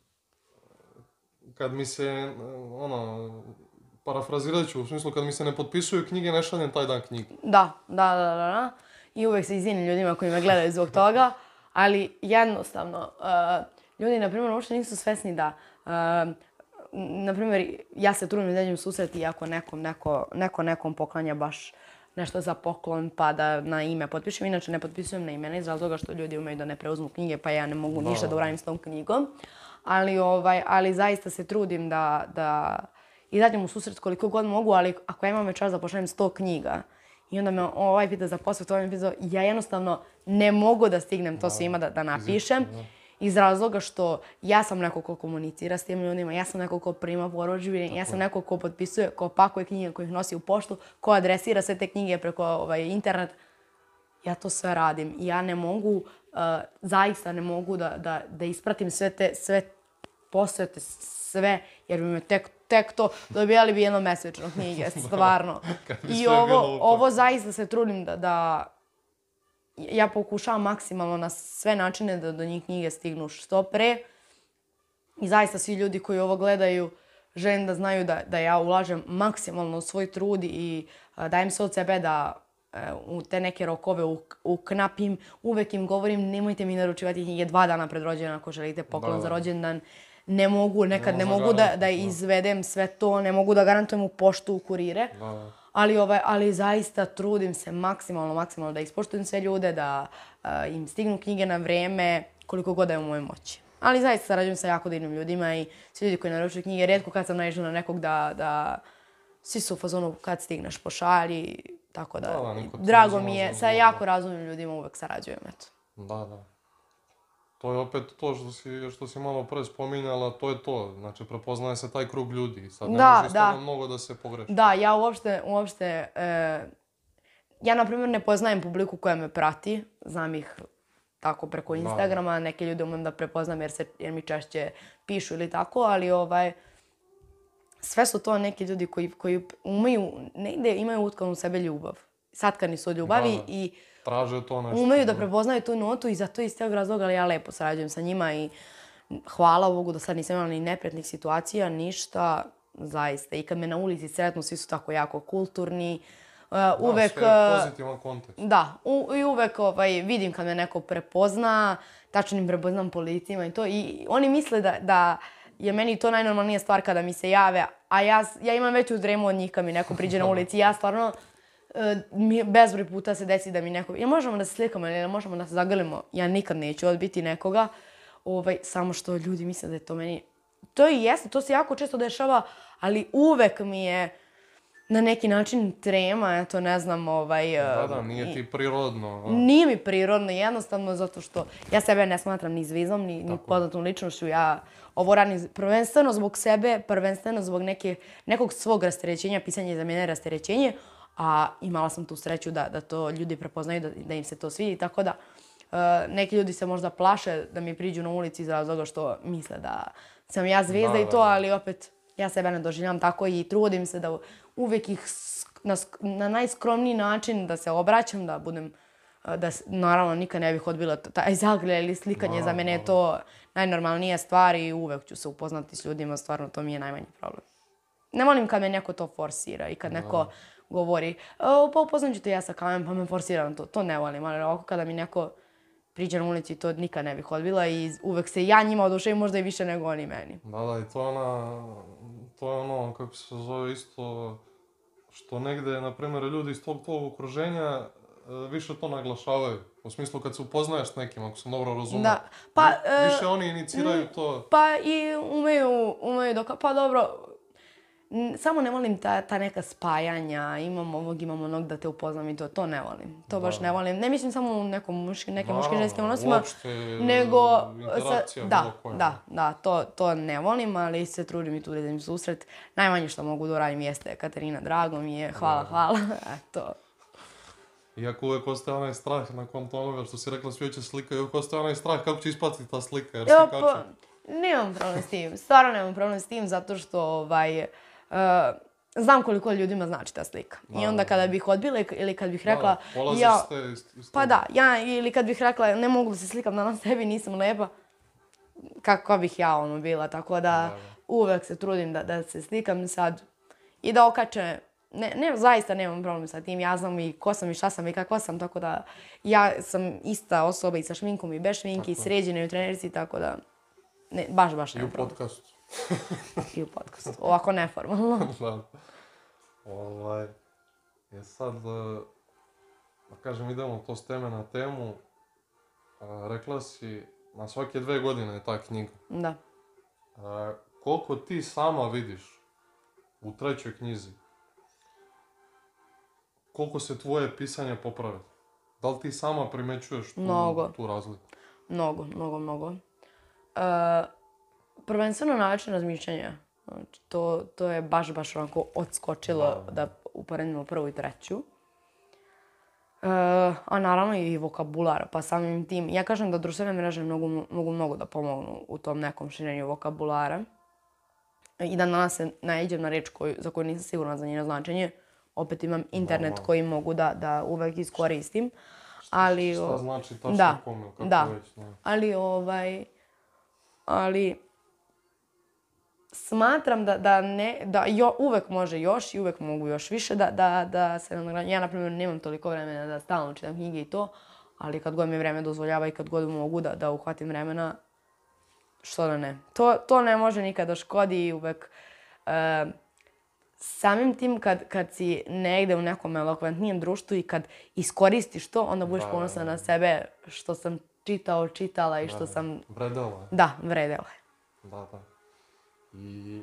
Speaker 1: kad mi se, ono, parafrazirat ću, u smislu kad mi se ne potpisuju knjige, ne šaljem taj dan knjige.
Speaker 2: Da, da, da, da, da. I uvek se izvinim ljudima koji me gledaju zbog toga, ali jednostavno, uh, ljudi, na primjer, uopšte nisu svesni da, uh, na primjer, ja se trudim da izađem u susret i ako nekom, neko, neko nekom poklanja baš nešto za poklon, pa da na ime potpišem. Inače, ne potpisujem na imena iz razloga što ljudi umeju da ne preuzmu knjige, pa ja ne mogu da. ništa da uradim s tom knjigom. Ali, ovaj, ali zaista se trudim da, da izađem u susret koliko god mogu, ali ako ja imam večeras da pošaljem sto knjiga i onda me ovaj pita za posao, to ovaj mi pita, ja jednostavno ne mogu da stignem to svima da, da napišem. Iz razloga što ja sam neko ko komunicira s tim ljudima, ja sam neko ko prima poručbe, ja sam neko ko potpisuje, ko pakuje knjige, ko ih nosi u poštu, ko adresira sve te knjige preko ovaj, internet. Ja to sve radim i ja ne mogu, uh, zaista ne mogu da, da, da ispratim sve te, sve postojate sve, jer bi me tek, tek to dobijali bi jedno mesečno knjige, stvarno. I ovo, ovo zaista se trudim da, da ja pokušavam maksimalno na sve načine da do njih knjige stignu što pre. I zaista svi ljudi koji ovo gledaju, želim da znaju da, da ja ulažem maksimalno u svoj trud i uh, dajem se od sebe da u te neke rokove uknapim. Uvek im govorim, nemojte mi naručivati knjige dva dana pred rođendan ako želite poklon da, za rođendan. Ne mogu, nekad ne, ne mogu da, da izvedem sve to, ne mogu da garantujem u poštu, u kurire. Da. Ali, ovaj, ali zaista trudim se maksimalno, maksimalno da ispoštujem sve ljude, da uh, im stignu knjige na vreme, koliko god da je u mojoj moći. Ali zaista sarađujem sa jako divnim ljudima i svi ljudi koji naručuju knjige, rijetko kad sam naišla na nekog da, da svi su u fazonu kad stigneš pošalji. Tako da, da, da drago mi je, sa jako razumnim ljudima uvek sarađujem, eto.
Speaker 1: Da, da. To je opet to što si, što si malo pre spominjala, to je to. Znači, prepoznaje se taj krug ljudi. Sad ne
Speaker 2: da,
Speaker 1: može isto da mnogo da se pogreši.
Speaker 2: Da, ja uopšte, uopšte, e, ja na primjer ne poznajem publiku koja me prati, znam ih tako preko Instagrama, da. Neke ljude umem da prepoznam jer, se, jer mi češće pišu ili tako, ali ovaj, sve su to neki ljudi koji, koji umeju, negde imaju utkanu u sebe ljubav. Satkani su od ljubavi da, i
Speaker 1: traže to nešto.
Speaker 2: Umeju da prepoznaju tu notu i zato iz tog razloga ja lepo sarađujem sa njima i hvala Bogu da sad nisam imala ni neprijatnih situacija, ništa, zaista. I kad me na ulici sretnu, svi su tako jako kulturni. Uh, uvek,
Speaker 1: da, sve je pozitivan kontekst.
Speaker 2: Da, u, i uvek ovaj, vidim kad me neko prepozna, tačno im prepoznam po licima i to. I oni misle da, da je meni to najnormalnija stvar kada mi se jave, a ja, ja imam veću dremu od njih kad mi neko priđe na ulici. Ja stvarno, mi bezbroj puta se desi da mi neko... Ja možemo da se slikamo ili možemo da se zagrlimo. Ja nikad neću odbiti nekoga. Ovaj, samo što ljudi misle da je to meni... To i jeste, to se jako često dešava, ali uvek mi je... na neki način trema, eto, ne znam, ovaj...
Speaker 1: Da, da, nije ti prirodno.
Speaker 2: Nije mi prirodno, jednostavno, zato što ja sebe ne smatram ni zvizom, ni, ni poznatom ličnošću. Ja ovo radim prvenstveno zbog sebe, prvenstveno zbog neke, nekog svog rasterećenja, pisanje je za mene rasterećenje, a imala sam tu sreću da, da to ljudi prepoznaju, da, da im se to svidi, tako da uh, neki ljudi se možda plaše da mi priđu na ulici iz razloga što misle da sam ja zvijezda
Speaker 1: Da,
Speaker 2: i to,
Speaker 1: da.
Speaker 2: ali opet ja sebe ne doživljam tako i trudim se da uvijek ih sk- na, sk- na najskromniji način da se obraćam, da budem, uh, da s- naravno nikad ne bih odbila t- taj zagrljaj ili slikanje, za mene je to najnormalnija stvar i uvijek ću se upoznati s ljudima, stvarno to mi je najmanji problem. Ne volim kad me neko to forsira i kad neko govori "O, pa upoznat ću te ja sa kamerom, pa me forsira na to. To ne volim, ali ovako kada mi neko priđe na ulici, to nikad ne bih odbila i uvek se ja njima oduševim možda i više nego oni meni.
Speaker 1: Da, da, i to je ona, to je ono, kako se zove isto, što negde, na primjer, ljudi iz tog tvojeg okruženja e, više to naglašavaju. U smislu kad se upoznaješ s nekim, ako sam dobro razumio.
Speaker 2: Da, pa,
Speaker 1: Vi-
Speaker 2: e,
Speaker 1: više oni iniciraju to.
Speaker 2: Pa i umeju, umeju dok... Pa dobro, n- samo ne volim ta, ta neka spajanja, imam ovog, imam onog da te upoznam i to, to ne volim. To baš ne volim. Ne mislim samo u nekom muški, nekim muškim
Speaker 1: Naravno,
Speaker 2: ženskim odnosima,
Speaker 1: uopšte,
Speaker 2: nego...
Speaker 1: interakcija
Speaker 2: da,
Speaker 1: bilo koja.
Speaker 2: da, da, to, to ne volim, ali se trudim i tu da idem susret. Najmanje što mogu da uradim jeste Katarina, drago mi je, hvala, hvala, eto.
Speaker 1: Iako uvijek ostaje onaj strah nakon toga što si rekla svi će slika, uvijek ostaje onaj strah kako će ispatiti ta slika, jer
Speaker 2: Jo,
Speaker 1: slikači...
Speaker 2: pa, nemam problem s tim, stvarno nemam problem s tim, zato što, ovaj, uh, znam koliko ljudima znači ta slika. I onda kada bih odbila ili kad bih rekla...
Speaker 1: Da, polaziš
Speaker 2: ja,
Speaker 1: s te, iz, iz
Speaker 2: Pa
Speaker 1: toga.
Speaker 2: da, ja, ili kad bih rekla ne mogu da se slikam danas tebi, nisam lepa, kako bih ja ono bila, tako da,
Speaker 1: Da, da.
Speaker 2: uvek se trudim da, da se slikam sad i da okače. Ne, ne, zaista nemam problem sa tim, ja znam i ko sam i šta sam i kakva sam, tako da ja sam ista osoba i sa šminkom i bez šminke i sređena i u trenerici, tako da ne, baš, baš
Speaker 1: I u
Speaker 2: nemam problem.
Speaker 1: podcastu.
Speaker 2: I u podcastu, ovako neformalno.
Speaker 1: Da. Ovaj, je sad, e, da kažem, idemo to s teme na temu. E, rekla si, na svake dve godine je ta knjiga.
Speaker 2: Da.
Speaker 1: E, koliko ti sama vidiš u trećoj knjizi, koliko se tvoje pisanje popravi? Da li ti sama primećuješ tu,
Speaker 2: Mnogo.
Speaker 1: tu razliku?
Speaker 2: Mnogo, mnogo, mnogo. Uh, prvenstveno način razmišljanja. Znači, to, to je baš, baš onako odskočilo da, da uporedimo prvu i treću. Uh, a naravno i vokabular, pa samim tim. Ja kažem da društvene mreže mogu, mogu mnogo da pomognu u tom nekom širenju vokabulara. I da danas se naiđem na reč koju, za koju nisam sigurna za njeno značenje. Opet imam internet
Speaker 1: Normalno.
Speaker 2: koji mogu da, da uvek iskoristim. Ali,
Speaker 1: Šta
Speaker 2: o-
Speaker 1: znači tačno
Speaker 2: da,
Speaker 1: kome, kako
Speaker 2: da.
Speaker 1: već, da.
Speaker 2: Ali, ovaj, ali smatram da, da ne, da jo, uvek može još i uvek mogu još više da, da, da se nagrađujem. Ja, na primjer, nemam toliko vremena da stalno čitam knjige i to, ali kad god mi vreme dozvoljava i kad god mogu da, da uhvatim vremena, što da ne. To, to ne može nikada da škodi i uvek... e, samim tim kad, kad si negde u nekom elokventnijem društvu i kad iskoristiš to, onda budeš
Speaker 1: Da,
Speaker 2: ponosna
Speaker 1: da,
Speaker 2: na sebe što sam čitao, čitala i što sam...
Speaker 1: Vredela je.
Speaker 2: Da, vredela je.
Speaker 1: Da, da. I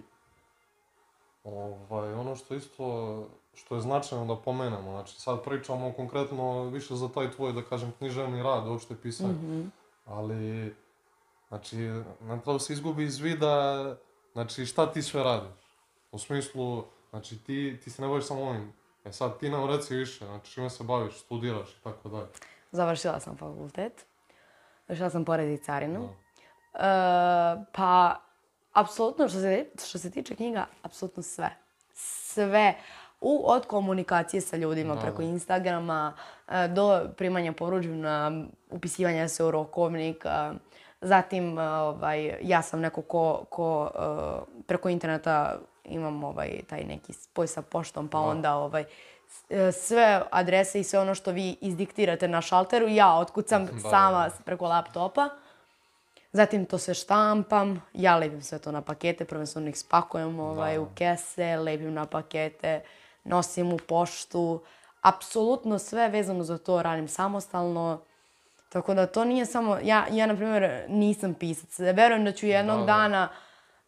Speaker 1: ovaj, ono što isto, što je značajno da pomenemo, znači sad pričamo konkretno više za taj tvoj, da kažem, književni rad, uopšte pisanje,
Speaker 2: Mhm.
Speaker 1: ali, znači, ne treba se izgubi iz vida, znači, šta ti sve radiš. U smislu, znači, ti, ti se ne baviš samo ovim. E sad, ti nam reci više, znači, čime se baviš, studiraš i tako dalje.
Speaker 2: Završila sam fakultet. Završila sam pored i carinu.
Speaker 1: Da.
Speaker 2: E, pa, apsolutno, što se, što se tiče knjiga, apsolutno sve. Sve. U, od komunikacije sa ljudima
Speaker 1: Da,
Speaker 2: preko
Speaker 1: da.
Speaker 2: Instagrama e, do primanja poručbina, upisivanja se u rokovnik. e, Zatim, e, ovaj, ja sam neko ko, ko e, preko interneta imam ovaj, taj neki spoj sa poštom, pa
Speaker 1: Da.
Speaker 2: onda ovaj, s- e, sve adrese i sve ono što vi izdiktirate na šalteru, ja otkucam
Speaker 1: Da,
Speaker 2: sama
Speaker 1: da.
Speaker 2: preko laptopa. Zatim to sve štampam, ja lepim sve to na pakete, prvenstveno ih spakujem ovaj,
Speaker 1: Da.
Speaker 2: u kese, lepim na pakete, nosim u poštu. Apsolutno sve vezano za to radim samostalno. Tako da to nije samo... Ja, ja na primjer, nisam pisac. Verujem da ću jednog
Speaker 1: Da, da.
Speaker 2: dana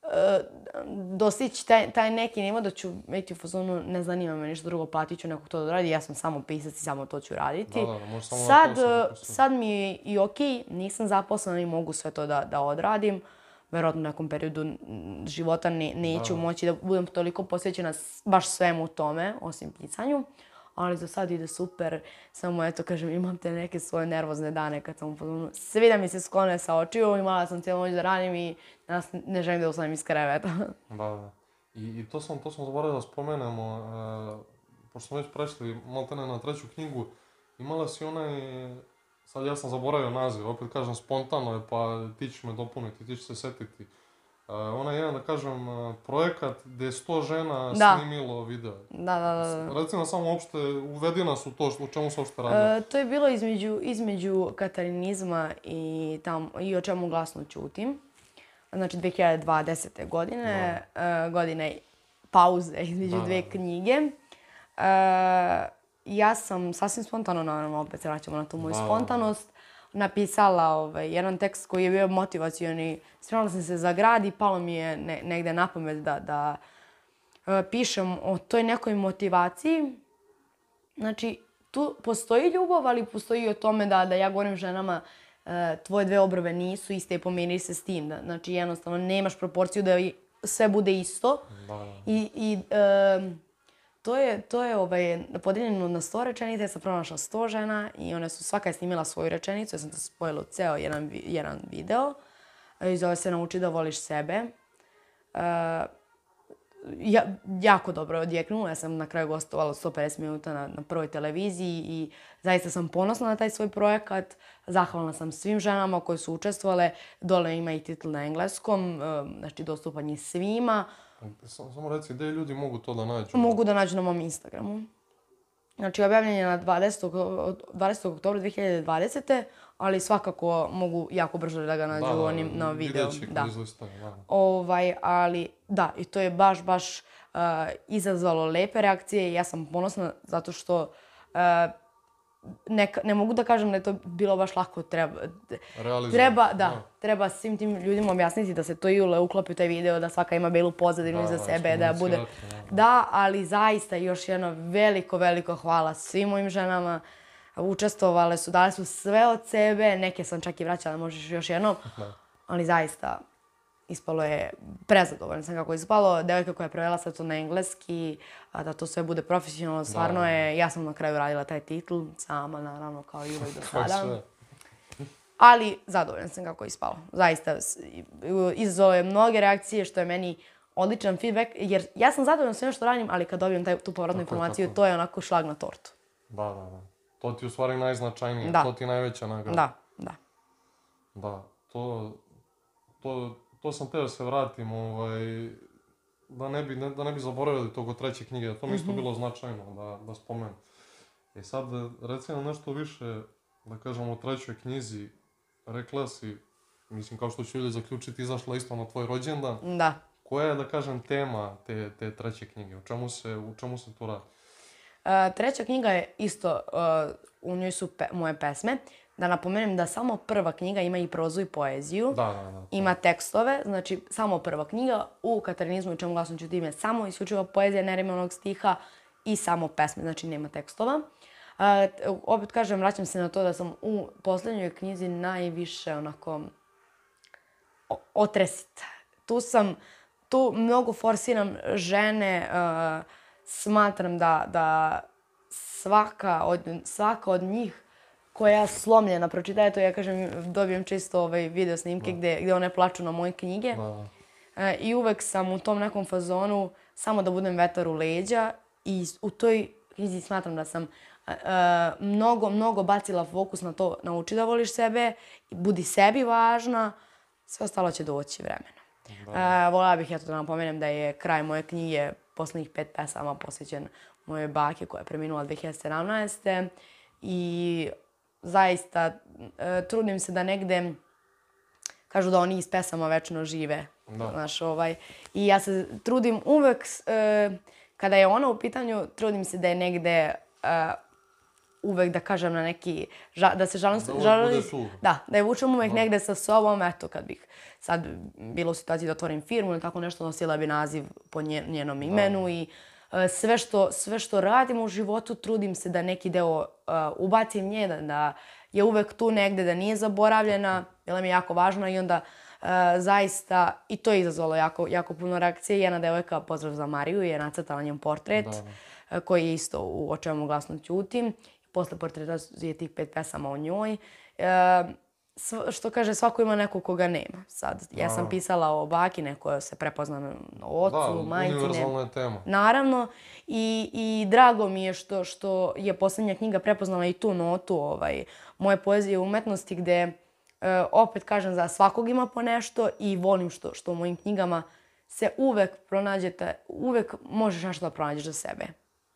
Speaker 2: dostići taj, taj neki nivo da ću biti u fazonu, ne zanima me ništa drugo, platit ću nekog to da radi, ja sam samo pisac i samo to ću raditi.
Speaker 1: Da, da, može samo
Speaker 2: sad,
Speaker 1: na to se
Speaker 2: sad mi je i okej, nisam zaposlena i mogu sve to da, da odradim. Verovatno u nekom periodu života ne, neću
Speaker 1: da.
Speaker 2: moći da budem toliko posvećena baš svemu tome, osim pisanju. Ali za sad ide super, samo eto kažem imam te neke svoje nervozne dane kad sam u fazonu, svi da mi se sklone sa očiju, imala sam cijelu noć da radim i danas ne želim da ustanem iz kreveta.
Speaker 1: Da, da. I, i to sam, to sam zaboravio da spomenemo, e, pošto smo već prešli maltene na treću knjigu, imala si onaj, sad ja sam zaboravio naziv, opet kažem spontano je pa ti ćeš me dopuniti, ti ćeš se setiti. Uh, onaj jedan, da kažem, uh, projekat gdje je sto žena
Speaker 2: Da.
Speaker 1: snimilo video.
Speaker 2: Da, da, da. da.
Speaker 1: Reci nam samo uopšte, uvedi nas u to, o čemu se uopšte radi.
Speaker 2: E, to je bilo između, između katarinizma i, tam, i o čemu glasno ćutim. Znači dvije hiljade dvadesete. godine, e, godine pauze između
Speaker 1: Da.
Speaker 2: dve knjige. E, ja sam sasvim spontano, naravno, opet se vraćamo na tu moju
Speaker 1: Da.
Speaker 2: spontanost, napisala ovaj, jedan tekst koji je bio motivacioni. Spremala sam se za grad i palo mi je ne, negde na pamet da, da e, pišem o toj nekoj motivaciji. Znači, tu postoji ljubav, ali postoji i o tome da, da ja govorim ženama e, tvoje dve obrve nisu iste i pomiri se s tim. Da, znači, jednostavno, nemaš proporciju da i sve bude isto.
Speaker 1: Da, da.
Speaker 2: I, i e, to je, to je ovaj, podijeljeno na sto rečenica. Ja sam pronašla sto žena i one su, svaka je snimila svoju rečenicu. Ja sam to spojila u ceo jedan, vi- jedan video. E, I zove se Nauči da voliš sebe. E, ja, jako dobro odjeknulo. Ja sam na kraju gostovala sto pedeset minuta na, na prvoj televiziji i zaista sam ponosna na taj svoj projekat. Zahvalna sam svim ženama koje su učestvovale. Dole ima i titl na engleskom, e, znači dostupan je svima.
Speaker 1: Samo, samo reci, gdje ljudi mogu to da nađu?
Speaker 2: Mogu da nađu na mom Instagramu. Znači, objavljen je na dvadesetog oktobra dve hiljade dvadesete. ali svakako mogu jako brzo da ga nađu
Speaker 1: Da, da,
Speaker 2: onim na video.
Speaker 1: vidjet će
Speaker 2: Da.
Speaker 1: kad izlistaju, da.
Speaker 2: Ovaj, ali da, i to je baš, baš uh, izazvalo lepe reakcije i ja sam ponosna zato što uh, neka, ne mogu da kažem da je to bilo baš lako. Treba,
Speaker 1: Realizovati.
Speaker 2: treba, da, treba svim tim ljudima objasniti da se to Jule uklopi u taj video, da svaka ima belu pozadinu
Speaker 1: Da,
Speaker 2: iza
Speaker 1: da,
Speaker 2: sebe, da bude...
Speaker 1: iskomunicirati, da.
Speaker 2: Da, ali zaista još jedno veliko, veliko hvala svim mojim ženama. Učestvovale su, dale su sve od sebe, neke sam čak i vraćala, možeš još jednom,
Speaker 1: Da.
Speaker 2: ali zaista ispalo je, prezadovoljna sam kako je ispalo. Devojka koja je prevela sad to na engleski, a da to sve bude profesionalno, stvarno
Speaker 1: Da.
Speaker 2: je, ja sam na kraju radila taj titl, sama naravno kao i uvijek do
Speaker 1: Kako
Speaker 2: sada.
Speaker 1: sve.
Speaker 2: Ali zadovoljna sam kako je ispalo. Zaista, s- izazvalo je mnoge reakcije što je meni odličan feedback, jer ja sam zadovoljna svime što radim, ali kad dobijem taj, tu povratnu
Speaker 1: Tako je,
Speaker 2: informaciju,
Speaker 1: tako je.
Speaker 2: to je onako šlag na tortu.
Speaker 1: Da, da, da. To ti je u stvari najznačajnije,
Speaker 2: Da.
Speaker 1: to ti je najveća nagrada.
Speaker 2: Da, da.
Speaker 1: Da, to, to, to sam teo se vratim, ovaj, da ne bi, ne, da ne bi zaboravili tog od treće knjige, da to mi isto bilo značajno da, da spomenem. E sad, reci nam nešto više, da kažem, o trećoj knjizi. Rekla si, mislim, kao što ću ljudi zaključiti, izašla isto na tvoj rođendan.
Speaker 2: Da.
Speaker 1: Koja je, da kažem, tema te, te treće knjige? U čemu se, u čemu se tu radi?
Speaker 2: Uh, treća knjiga je isto, uh, u njoj su pe- moje pesme. Da napomenem da samo prva knjiga ima i prozu i poeziju.
Speaker 1: Da, da, da.
Speaker 2: Ima tekstove, znači samo prva knjiga. U Katarinizmu i čemu glasno ćutim je samo isključiva poezija nerimanog stiha i samo pesme, znači nema tekstova. Uh, t- opet kažem, vraćam se na to da sam u posljednjoj knjizi najviše onako o- otresita. Tu sam, tu mnogo forsiram žene, uh, smatram da, da svaka, od, svaka od njih koja je slomljena, pročitaje to, ja kažem, dobijem čisto ovaj video snimke gdje, gdje one plaču na moje knjige.
Speaker 1: Da,
Speaker 2: E, I uvek sam u tom nekom fazonu samo da budem vetar u leđa i u toj knjizi smatram da sam e, e, mnogo, mnogo bacila fokus na to, nauči da voliš sebe, budi sebi važna, sve ostalo će doći vremena. E, voljela bih eto da napomenem da je kraj moje knjige posljednjih pet pesama posvećen moje bake koja je preminula dve hiljade sedamnaeste. I zaista e, trudim se da negde, kažu da oni iz pesama večno žive.
Speaker 1: Da.
Speaker 2: Znaš, ovaj, i ja se trudim uvek, e, kada je ona u pitanju, trudim se da je negde e, uvek da kažem na neki, ža, da se žalim,
Speaker 1: Da uvek
Speaker 2: žalim,
Speaker 1: bude tu.
Speaker 2: da, da je vučem uvek negde sa sobom, eto kad bih sad bila u situaciji da otvorim firmu ili tako nešto, nosila bi naziv po nje, njenom imenu i e, sve što, sve što radim u životu trudim se da neki deo uh, ubacim nje, da, da je uvek tu negde, da nije zaboravljena, bila mi je jako važna i onda uh, zaista, i to je izazvalo jako, jako puno reakcije. Jedna devojka, pozdrav za Mariju, je nacrtala njen portret, da. uh, koji je isto u O čemu glasno ćutim. Posle portreta je tih pet pesama o njoj. Uh, sv, što kaže, svako ima neko koga nema. Sad, ja sam pisala o baki, neko se prepozna na ocu,
Speaker 1: da,
Speaker 2: majci.
Speaker 1: Da, univerzalna je tema.
Speaker 2: Naravno, i, i drago mi je što, što je posljednja knjiga prepoznala i tu notu ovaj, moje poezije umetnosti, gde e, opet kažem, za svakog ima po nešto i volim što, što u mojim knjigama se uvek pronađete, uvek možeš nešto da pronađeš za sebe.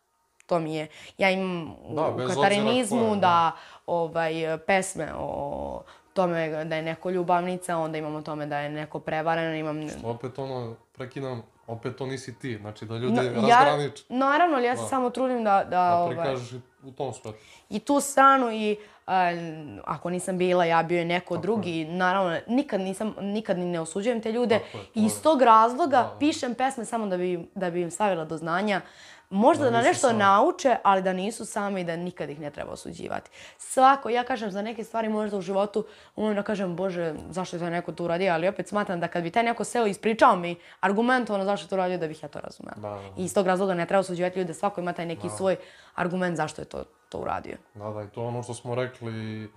Speaker 2: To mi je, ja imam
Speaker 1: da,
Speaker 2: u katarinizmu koje, da, da ovaj, pesme o tome da je neko ljubavnica, onda imamo o tome da je neko prevaren, imam...
Speaker 1: Što opet ono, prekidam, opet to nisi ti, znači da ljudi no,
Speaker 2: razgraniče. Ja, naravno, ali ja se da. samo trudim da... Da,
Speaker 1: da prikažeš ovaj, u tom svetu.
Speaker 2: I tu stranu i a, ako nisam bila, ja bio je neko tako drugi. Je. Naravno, nikad nisam, nikad ni ne osuđujem te ljude. Je, I iz tog razloga da, da. pišem pesme samo da bi, da bi im stavila do znanja. Možda da, da nešto sami. nauče, ali da nisu sami i da nikad ih ne treba osuđivati. Svako, ja kažem za neke stvari možda u životu, umem da kažem, Bože, zašto je to neko to uradio, ali opet smatram da kad bi taj neko seo i ispričao mi argumentovano zašto je to uradio, da bih ja to razumela. Da, da, da. I iz tog razloga ne treba osuđivati ljude, svako ima taj neki da. svoj argument zašto je to, to uradio.
Speaker 1: Da, da, i to ono što smo rekli,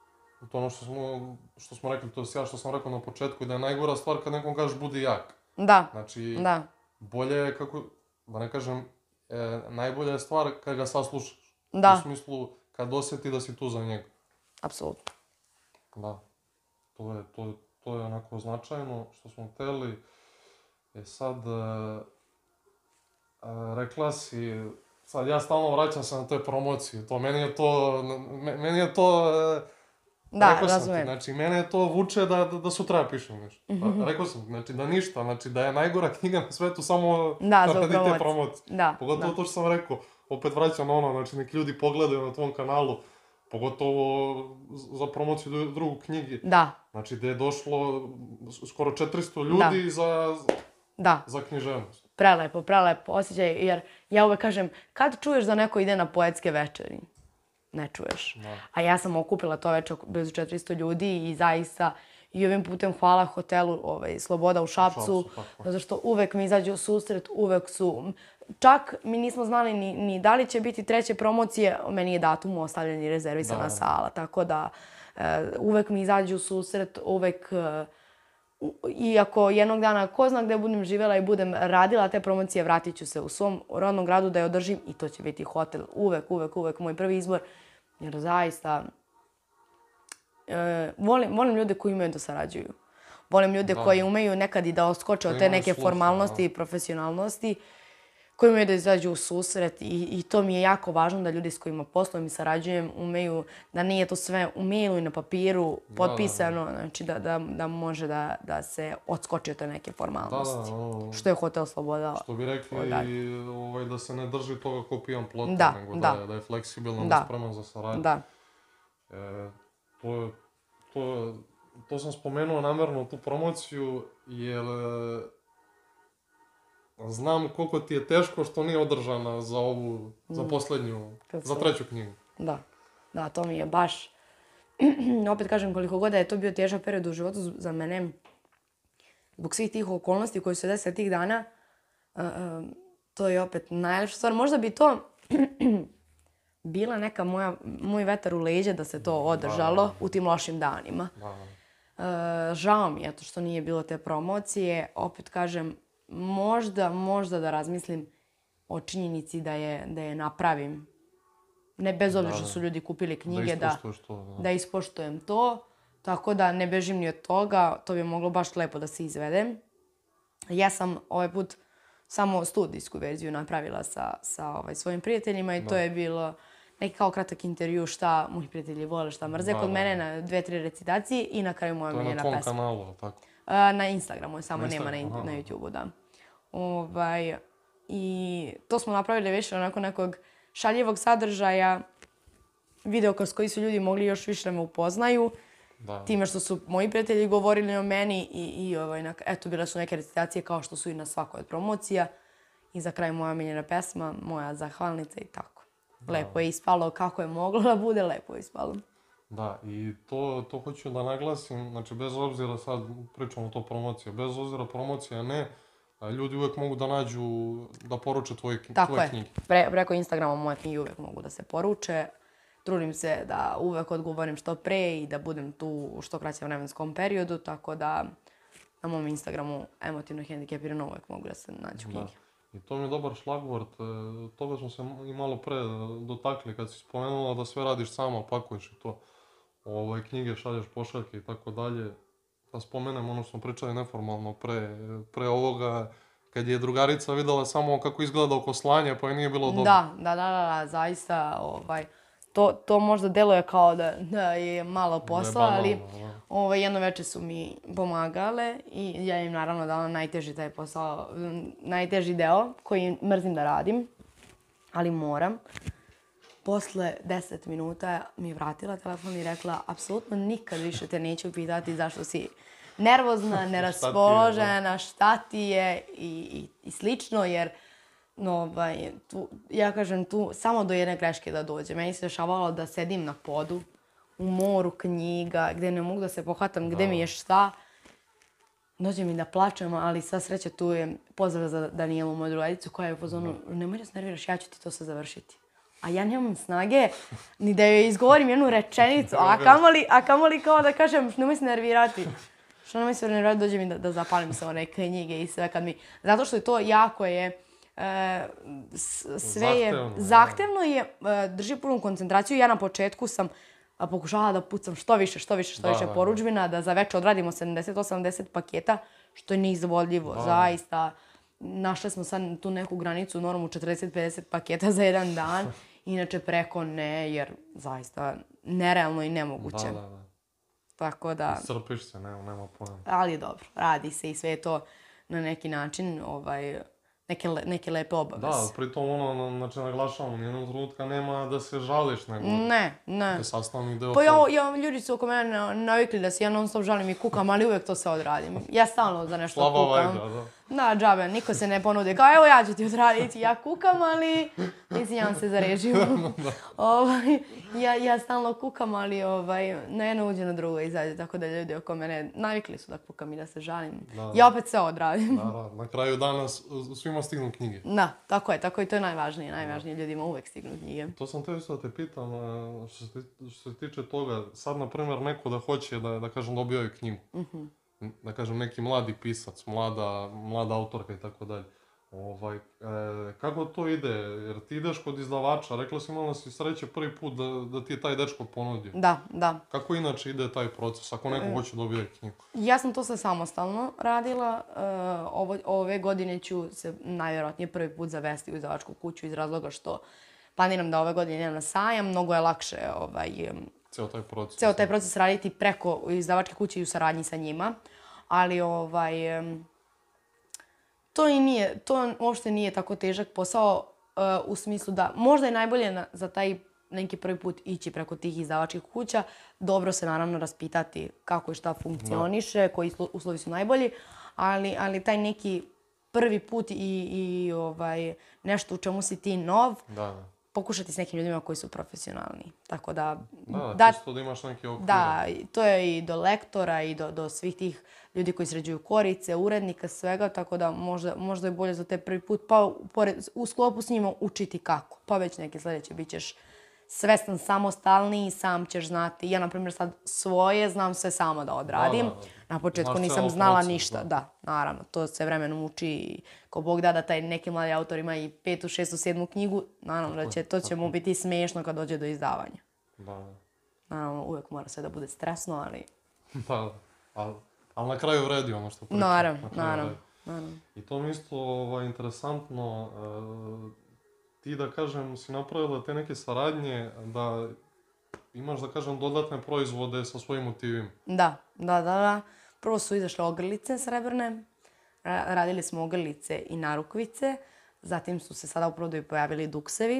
Speaker 1: to ono što smo, što smo rekli, to je ja što sam rekao na početku, da je najgora stvar kad nekom kažeš budi jak.
Speaker 2: Da,
Speaker 1: znači,
Speaker 2: da.
Speaker 1: bolje je kako, da ne kažem, E, najbolja je stvar kad ga saslušaš.
Speaker 2: Da.
Speaker 1: U smislu, kad osjeti da si tu za njega.
Speaker 2: Apsolutno.
Speaker 1: Da. To je, to, to je onako značajno što smo hteli. E sad, e, e, rekla si, sad ja stalno vraćam se na toj promociji. To, meni je to, meni je to, e,
Speaker 2: da,
Speaker 1: rekao sam
Speaker 2: razumijem.
Speaker 1: ti, znači, mene je to vuče da, da, da sutra pišem nešto. Mm-hmm. Rekao sam, znači, da ništa, znači, da je najgora knjiga na svetu samo
Speaker 2: da,
Speaker 1: radi te promocije.
Speaker 2: Da,
Speaker 1: pogotovo
Speaker 2: da.
Speaker 1: to što sam rekao, opet vraćam na ono, znači, neki ljudi pogledaju na tvom kanalu, pogotovo za promociju drugog knjigi.
Speaker 2: Da.
Speaker 1: Znači, gde je došlo skoro četiristo ljudi da. za,
Speaker 2: da.
Speaker 1: za književnost.
Speaker 2: Prelepo, prelepo osjećaj, jer ja uvek kažem, kad čuješ da neko ide na poetske večeri? Ne čuješ. Da. A ja sam okupila to večer blizu četiristo ljudi i zaista i ovim putem hvala hotelu ovaj, Sloboda u Šapcu, zato što uvek mi izađu u susret, uvek su... Čak mi nismo znali ni, ni da li će biti treće promocije, meni je datum ostavljen i rezervisana da. sala, tako da e, uvek mi izađu u susret, uvek... E, iako jednog dana ko zna gde budem živjela i budem radila te promocije, vratit ću se u svom rodnom gradu da je održim i to će biti hotel. Uvek, uvek, uvek moj prvi izbor. Jer zaista e, volim, volim ljude koji umeju da sarađuju. Volim ljude da. koji umeju nekad i da oskoče od te neke sluša, formalnosti da. i profesionalnosti, koji umeju da izađu u susret i, i to mi je jako važno da ljudi s kojima poslujem i sarađujem umeju da nije to sve u mailu i na papiru potpisano, da, da, da. znači da, da, da može da, da se odskoči od te neke formalnosti. Da, da, no, što je Hotel Sloboda.
Speaker 1: Što bi rekli, ovaj, da se ne drži toga ko pijan plota,
Speaker 2: da,
Speaker 1: nego
Speaker 2: da.
Speaker 1: Da, je, da je fleksibilan, da, da spreman za saradnju.
Speaker 2: Da.
Speaker 1: E, to, to, to sam spomenuo namjerno tu promociju, jer znam koliko ti je teško što nije održana za ovu, za posljednju, Kad za treću knjigu.
Speaker 2: Da, da, to mi je baš, opet kažem koliko god je to bio težak period u životu za mene, zbog svih tih okolnosti koji su se desile tih dana, uh, uh, to je opet najlepša stvar. Možda bi to bila neka moja, moj vetar u leđa da se to održalo da, da. u tim lošim danima. Da, da. Uh, žao mi je to što nije bilo te promocije, opet kažem, Možda, možda da razmislim o činjenici da je, da je napravim. Ne bez obzira što su ljudi kupili knjige, da, da, to, da. da ispoštujem to. Tako da ne bežim ni od toga, to bi moglo baš lepo da se izvede. Ja sam ovaj put samo studijsku verziju napravila sa, sa ovaj, svojim prijateljima i da. to je bilo neki kao kratak intervju šta moji prijatelji vole, šta mrze. Da, Kod da, mene da. na dve, tri recitacije i na kraju moja miljena pesma. To je na tvom
Speaker 1: kanalu, tako?
Speaker 2: Na Instagramu, samo na nema na, na YouTubeu, da. Ovaj, i to smo napravili više onako nekog šaljivog sadržaja video kroz koji su ljudi mogli još više da me upoznaju.
Speaker 1: Da.
Speaker 2: Time što su moji prijatelji govorili o meni i, i ovaj, na, eto, bile su neke recitacije kao što su i na svakoj od promocija. I za kraj moja omiljena pesma, moja zahvalnica i tako. Da. Lepo je ispalo kako je moglo da bude, lepo je ispalo.
Speaker 1: Da, i to, to hoću da naglasim, znači bez obzira sad pričamo o to promocije, bez obzira promocija ne, ljudi uvek mogu da nađu, da poruče tvoje,
Speaker 2: tako
Speaker 1: tvoje
Speaker 2: je.
Speaker 1: knjige.
Speaker 2: Pre, preko Instagrama moje knjige uvek mogu da se poruče. Trudim se da uvek odgovorim što pre i da budem tu u što kraćem vremenskom periodu, tako da na mom Instagramu emotivno hendikepirano uvek mogu da se nađu knjige.
Speaker 1: Da. I to mi je dobar šlagvort, toga smo se i malo pre dotakli kad si spomenula da sve radiš sama, pakuješ i to. Ovaj, knjige šalješ pošaljke i tako dalje. Da spomenem ono što smo pričali neformalno pre, pre ovoga, kad je drugarica videla samo kako izgleda oko slanja, pa je nije bilo dobro.
Speaker 2: Da, da, da, da, da, zaista, ovaj, to, to možda deluje kao da, da je malo posla, ali ovaj, jedno veče su mi pomagale i ja im naravno dala najteži taj posao, najteži deo koji mrzim da radim, ali moram. Posle deset minuta mi je vratila telefon i rekla apsolutno nikad više te neću pitati zašto si nervozna, neraspoložena, šta ti je i, i, i slično, jer no, ovaj, tu, ja kažem tu samo do jedne greške da dođe. Meni se dešavalo da sedim na podu u moru knjiga, gde ne mogu da se pohvatam, gde mi je šta. Dođe mi da plačem, ali sva sreća tu je pozdrav za Danijelu, moju drugaricu, koja je u fazonu, nemoj da se nerviraš, ja ću ti to sve završiti. A ja nemam snage ni da joj izgovorim jednu rečenicu, a kamoli, a kamoli kao da kažem, nemoj se nervirati. Što nemoj se nervirati, dođe mi da, da zapalim se one knjige i sve kad mi... Zato što je to jako je... E, sve je...
Speaker 1: Zahtevno,
Speaker 2: Zahtevno je, e, drži punu koncentraciju. Ja na početku sam a, pokušavala da pucam što više, što više, što
Speaker 1: da,
Speaker 2: više
Speaker 1: da,
Speaker 2: porudžbina, da za veče odradimo sedamdeset do osamdeset paketa, što je neizvodljivo, da. Zaista. Našli smo sad tu neku granicu, normu četrdeset do pedeset paketa za jedan dan. Inače preko ne, jer zaista nerealno i nemoguće.
Speaker 1: Da, da, da.
Speaker 2: Tako da...
Speaker 1: Iscrpiš se, nema, nema pojma.
Speaker 2: Ali dobro, radi se i sve je to na neki način, ovaj, neke, neke lepe obaveze.
Speaker 1: Da, pritom ono, znači naglašavamo, nijednog trenutka nema da se žališ, nego...
Speaker 2: Ne, ne.
Speaker 1: To je sastavni deo...
Speaker 2: Pa ja, ja, ljudi su oko mene navikli da se ja non stop žalim i kukam, ali uvek to sve odradim. Ja stalno za nešto
Speaker 1: Slaba
Speaker 2: kukam.
Speaker 1: vajda, da.
Speaker 2: Da, džabe, niko se ne ponudi. Kao, evo ja ću ti odraditi, ja kukam, ali izvinjam se za režiju. ovaj, ja, ja stalno kukam, ali ovaj, na jedno uđe na drugo izađe, tako da ljudi oko mene navikli su da kukam i da se žalim. Da, ja opet sve odradim.
Speaker 1: Da, da, na kraju dana svima stignu knjige.
Speaker 2: Da, tako je, tako i to je najvažnije, najvažnije, ljudima uvek stignu knjige.
Speaker 1: To sam te isto da te pitam, što se, što se tiče toga, sad na primjer neko da hoće da, da kažem da objavi knjigu. Mhm. Da kažem, neki mladi pisac, mlada, mlada autorka i tako dalje. Ovaj, e, kako to ide? Jer ti ideš kod izdavača, rekla si imala si sreće prvi put da, da ti je taj dečko ponudio.
Speaker 2: Da, da.
Speaker 1: Kako inače ide taj proces, ako neko e, hoće da objavi knjigu?
Speaker 2: Ja sam to sve samostalno radila. E, ovo, ove godine ću se najvjerojatnije prvi put zavesti u izdavačku kuću iz razloga što planiram da ove godine idem na sajam. Mnogo je lakše ovaj,
Speaker 1: Ceo taj proces.
Speaker 2: Ceo taj proces raditi preko izdavačke kuće i u saradnji sa njima. Ali ovaj, to i nije, to uopšte nije tako težak posao uh, u smislu da možda je najbolje na, za taj neki prvi put ići preko tih izdavačkih kuća. Dobro se naravno raspitati kako i šta funkcioniše, da. Koji uslovi su najbolji, ali, ali taj neki prvi put i, i ovaj, nešto u čemu si ti nov, da, da. Pokušati s nekim ljudima koji su profesionalni. Tako da...
Speaker 1: Da, da čisto da imaš neki okvir.
Speaker 2: Da, to je i do lektora i do, do svih tih ljudi koji sređuju korice, urednika, svega, tako da možda, možda je bolje za te prvi put, pa pored, u sklopu s njima učiti kako. Pa već neke sljedeće bit ćeš svestan, samostalniji, sam ćeš znati. Ja, na primjer, sad svoje znam sve sama da odradim. Da, da, da. Na početku znaš nisam znala proces, ništa. Da. da, naravno, to se vremenom uči i ko Bog da da taj neki mladi autor ima i petu, šestu, sedmu knjigu, naravno da će, to će mu biti smiješno kad dođe do izdavanja. Da, da. Naravno, uvijek mora sve da bude stresno, ali...
Speaker 1: Da, ali, ali na kraju vredi ono što pričam.
Speaker 2: Naravno, na naravno, naravno.
Speaker 1: I to mi isto ovaj, interesantno, uh, ti da kažem si napravila te neke saradnje da imaš da kažem dodatne proizvode sa svojim motivima.
Speaker 2: Da, da, da, da. Prvo su izašle ogrlice srebrne, radili smo ogrlice i narukvice, zatim su se sada u prodaju pojavili duksevi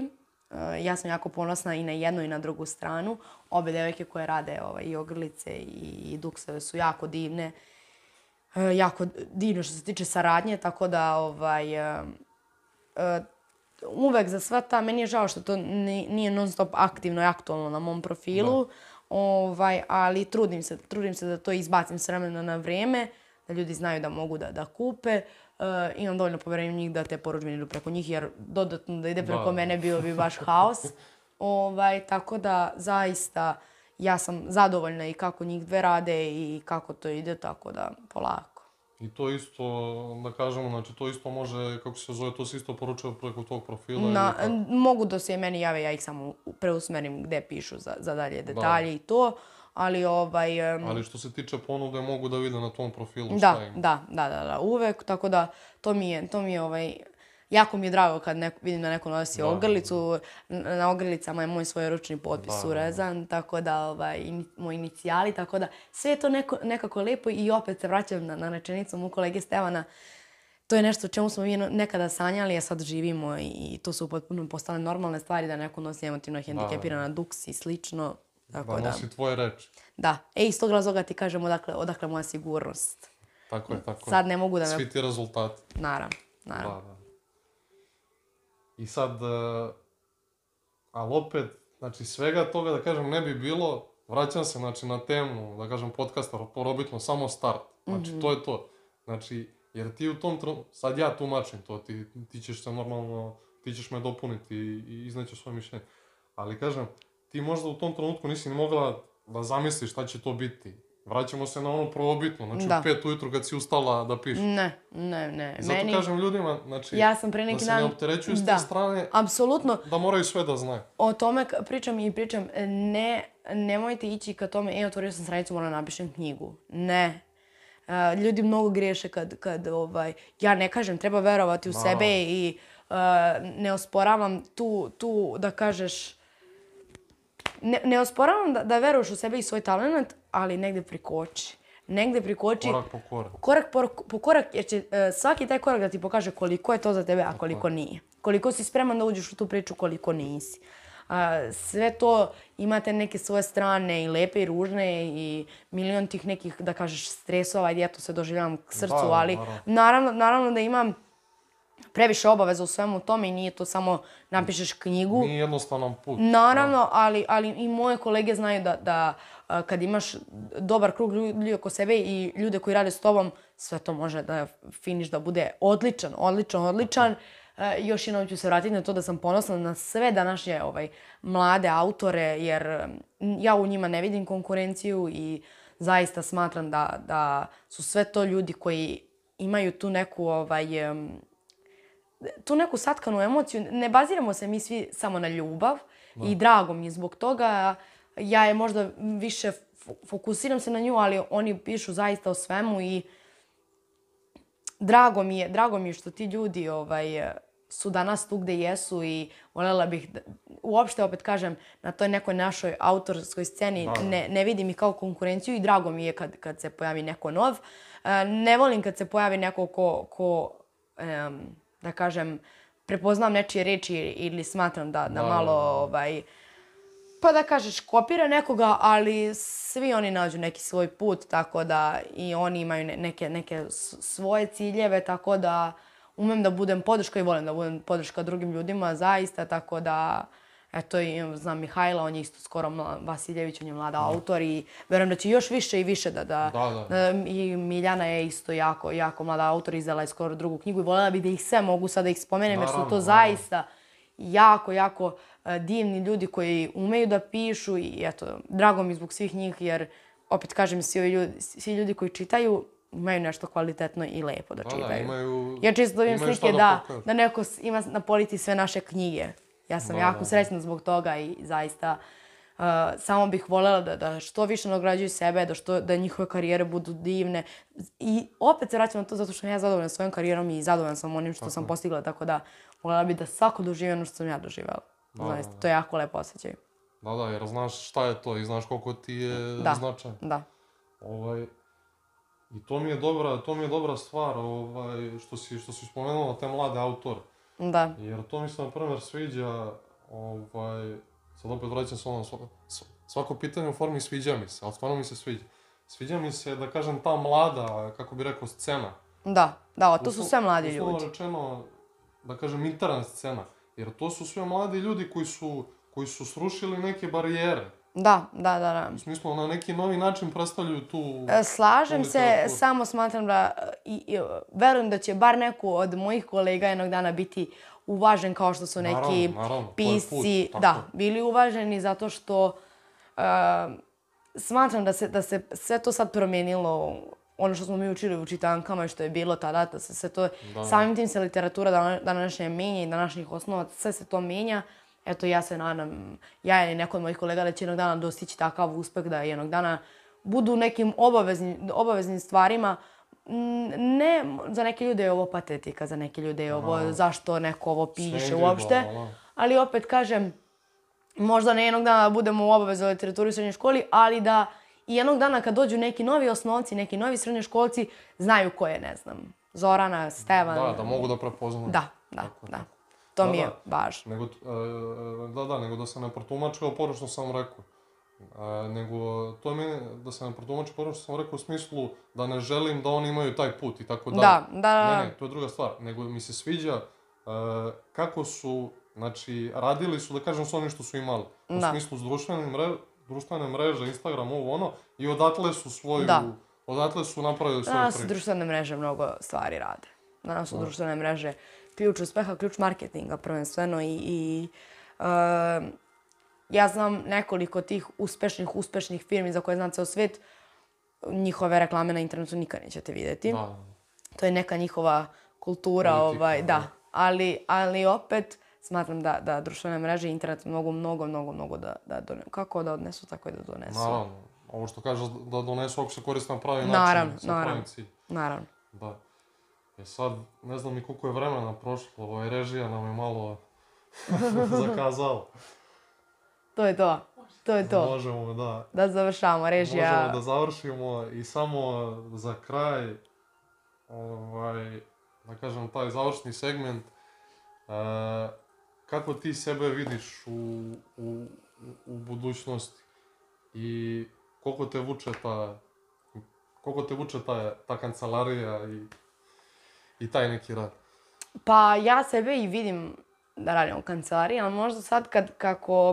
Speaker 2: Uh, ja sam jako ponosna i na jednu i na drugu stranu. Obe devojke koje rade ovaj, i ogrlice i, i dukseve su jako divne. Uh, jako divno što se tiče saradnje, tako da ovaj, uh, uh, uvek za sva ta, meni je žao što to ni, nije non stop aktivno i aktualno na mom profilu, da. Ovaj, ali trudim se, trudim se da to izbacim s vremena na vrijeme, da ljudi znaju da mogu da, da kupe. Uh, imam dovoljno poverenja u njih da te porudžbine idu preko njih, jer dodatno da ide preko da. Mene bio bi baš haos. Ovaj, tako da zaista ja sam zadovoljna i kako njih dve rade i kako to ide, tako da polako.
Speaker 1: I to isto, da kažemo, znači to isto može, kako se zove, to se isto poručuje preko tog profila?
Speaker 2: Na, mogu da se meni jave, ja ih samo preusmerim gde pišu za, za dalje detalje da. I to. Ali ovaj... Um,
Speaker 1: ali što se tiče ponude, mogu da vide na tom profilu
Speaker 2: da,
Speaker 1: šta im.
Speaker 2: Da, da, da, da, uvek, tako da to mi je, to mi je ovaj... Jako mi je drago kad neko, vidim da neko nosi da, ogrlicu, da. Na ogrlicama je moj svojeručni potpis da, urezan, da. Tako da, ovaj, in, moji inicijali, tako da sve je to neko, nekako lepo i opet se vraćam na, na rečenicu mu kolege Stevana. To je nešto o čemu smo mi nekada sanjali, a sad živimo i to su potpuno postale normalne stvari da neko nosi emotivno hendikepirana duks i slično. Tako
Speaker 1: da nosi da. Tvoje reči.
Speaker 2: Da. E, iz tog razloga ti kažem odakle, odakle moja sigurnost.
Speaker 1: Tako je, tako je.
Speaker 2: Sad ne mogu da me...
Speaker 1: Svi ti rezultati.
Speaker 2: Naravno, naravno.
Speaker 1: Da, da. I sad, uh, ali opet, znači svega toga, da kažem, ne bi bilo, vraćam se, znači, na temu, da kažem, podcasta, porobitno, samo start. Znači, mm-hmm. to je to. Znači, jer ti u tom trenutku, sad ja tumačim to, ti, ti ćeš se normalno, ti ćeš me dopuniti i, i iznećeš svoje mišljenje. Ali, kažem, ti možda u tom trenutku nisi ni mogla da zamisliš šta će to biti. Vraćamo se na ono prvobitno, znači da. U pet ujutru kad si ustala da pišeš.
Speaker 2: Ne, ne, ne.
Speaker 1: Zato meni... kažem ljudima, znači,
Speaker 2: ja sam pre neki
Speaker 1: da se
Speaker 2: dan...
Speaker 1: ne opterećuju s te strane,
Speaker 2: apsolutno.
Speaker 1: Da moraju sve da znaju.
Speaker 2: O tome pričam i pričam, ne, nemojte ići ka tome, e, otvorio sam stranicu, moram napišem knjigu. Ne. Uh, ljudi mnogo griješe kad, kad ovaj, ja ne kažem, treba verovati u da. Sebe i uh, ne osporavam tu, tu da kažeš, Ne, ne osporavam da, da veruješ u sebe i svoj talent, ali negde prikoči. Negde prikoči...
Speaker 1: Korak po korak.
Speaker 2: Korak po, po korak, jer će uh, svaki taj korak da ti pokaže koliko je to za tebe, a koliko nije. Koliko si spreman da uđeš u tu priču, koliko nisi. Uh, sve to imate neke svoje strane i lepe i ružne i milion tih nekih, da kažeš, stresova, ajde ja to se doživljavam k srcu, da, ali naravno. Naravno, naravno da imam previše obaveza u svemu tome i nije to samo napišeš knjigu.
Speaker 1: Nije jednostavan put.
Speaker 2: Naravno, ali, ali i moje kolege znaju da, da kad imaš dobar krug ljudi oko sebe i ljude koji rade s tobom, sve to može da finiš da bude odličan, odličan, odličan. E, još jednom ću se vratiti na to da sam ponosna na sve današnje ovaj, mlade autore, jer ja u njima ne vidim konkurenciju i zaista smatram da, da su sve to ljudi koji imaju tu neku... Ovaj, tu neku satkanu emociju. Ne baziramo se mi svi samo na ljubav da. I drago mi je zbog toga. Ja je možda više fokusiram se na nju, ali oni pišu zaista o svemu i drago mi je, drago mi je što ti ljudi ovaj, su danas tu gde jesu i voljela bih da, uopšte opet kažem, na toj nekoj našoj autorskoj sceni da. ne, ne vidim ih kao konkurenciju i drago mi je kad, kad se pojavi neko nov. Ne volim kad se pojavi neko ko, ko um, da kažem, prepoznam nečije reči ili smatram da, da malo, ovaj, pa da kažeš, kopira nekoga, ali svi oni nađu neki svoj put, tako da i oni imaju neke, neke svoje ciljeve, tako da umem da budem podrška i volim da budem podrška drugim ljudima, zaista, tako da, eto, i znam Mihajla, on je isto skoro Vasiljević, on je mlada autor i verujem da će još više i više da... da,
Speaker 1: da, da.
Speaker 2: I Miljana je isto jako, jako mlada autor, izdala je skoro drugu knjigu i voljela bih da ih sve mogu sada da ih spomenem, jer su to zaista jako, jako divni ljudi koji umeju da pišu i eto, drago mi zbog svih njih, jer opet kažem, svi ljudi, svi ljudi koji čitaju imaju nešto kvalitetno i lepo da, da čitaju. Da,
Speaker 1: imaju,
Speaker 2: ja čisto dobijem slike da, da, da neko ima na polici sve naše knjige. Ja sam da, jako srećna zbog toga i zaista uh, samo bih voljela da, da što više nagrađuju sebe, da, što, da njihove karijere budu divne. I opet se vraćam na to zato što sam ja zadovoljna svojom karijerom i zadovoljna sam onim što tako sam postigla, tako da voljela bih da svako doživi ono što sam ja doživjela. Da, zaista, to je jako lepo osjećaj.
Speaker 1: Da, da, jer znaš šta je to i znaš koliko ti je
Speaker 2: da,
Speaker 1: značajno.
Speaker 2: Da,
Speaker 1: ovaj, I to mi je dobra, to mi je dobra stvar ovaj, što si, što si spomenula te mlade autore.
Speaker 2: Da.
Speaker 1: Jer to mi se na primjer sviđa, ovaj, sad opet vraćam se ono, svako pitanje u formi sviđa mi se, ali stvarno mi se sviđa. Sviđa mi se, da kažem, ta mlada, kako bi rekao, scena.
Speaker 2: Da, da, to su sve mladi ljudi.
Speaker 1: Uslovno rečeno, da kažem, internet scena. Jer to su sve mladi ljudi koji su, koji su srušili neke barijere.
Speaker 2: Da, da, da, da.
Speaker 1: U smislu, na neki novi način predstavljaju tu...
Speaker 2: Slažem se, samo smatram da, i, i verujem da će bar neko od mojih kolega jednog dana biti uvažen kao što su neki
Speaker 1: naravno, naravno,
Speaker 2: pisci,
Speaker 1: put,
Speaker 2: da, bili uvaženi zato što uh, smatram da se, da se sve to sad promijenilo, ono što smo mi učili u čitankama i što je bilo tada, da se sve to, da. Samim tim se literatura današnje menja i današnjih osnovaca, sve se to menja. Eto, ja se nadam, ja ili neko od mojih kolega da će jednog dana dostići takav uspeh da jednog dana budu nekim obaveznim, obaveznim stvarima. Ne, za neke ljude je ovo patetika, za neke ljude je ovo no. zašto neko ovo piše uopšte. No. Ali opet kažem, možda ne jednog dana budemo u obavezu literaturi u srednjoj školi, ali da i jednog dana kad dođu neki novi osnovci, neki novi srednjoškolci, znaju ko je, ne znam, Zorana, Stevan.
Speaker 1: Da, da mogu da prepoznaju.
Speaker 2: Da, da, tako, da. Tako. To da, mi je
Speaker 1: da.
Speaker 2: važno.
Speaker 1: Nego, e, da, da, nego da se ne protumači kao poro što sam rekao. E, nego, to je meni, da se ne protumači poro što sam rekao u smislu da ne želim da oni imaju taj put i tako dalje.
Speaker 2: Da, da.
Speaker 1: Ne, ne, to je druga stvar. Nego mi se sviđa e, kako su, znači, radili su, da kažem, s onim što su imali. U da. smislu s društvenim mre, društvene mreže, Instagram, ovo ono, i odatle su svoju, da. odatle su napravili svoju
Speaker 2: Danas
Speaker 1: priču.
Speaker 2: Danas društvene mreže mnogo stvari rade. Danas su da. društvene mreže ključ uspeha, ključ marketinga prvenstveno i, i uh, ja znam nekoliko tih uspešnih, uspešnih firmi za koje znam ceo svijet, njihove reklame na internetu nikad nećete vidjeti. Da. To je neka njihova kultura, politika, ovaj, da. Ali, ali opet smatram da, da društvene mreže i internet mogu mnogo, mnogo, mnogo da, da donesu. Kako da odnesu, tako i da donesu.
Speaker 1: Naravno. Ovo što kažeš da donesu ako se koristi na pravi način.
Speaker 2: Naravno, naravno. Naravno.
Speaker 1: Da. E sad, ne znam ni koliko je vremena prošlo, ovaj režija nam je malo zakazala.
Speaker 2: To je to, to je to.
Speaker 1: Možemo, da.
Speaker 2: Da završamo, režija.
Speaker 1: Možemo da završimo i samo za kraj, ovaj, da kažem, taj završni segment. E, kako ti sebe vidiš u, u, u budućnosti i koliko te vuče ta, koliko te vuče ta, ta kancelarija i I taj neki rad?
Speaker 2: Pa ja sebe i vidim da radim u kancelariji, ali možda sad kad, kako...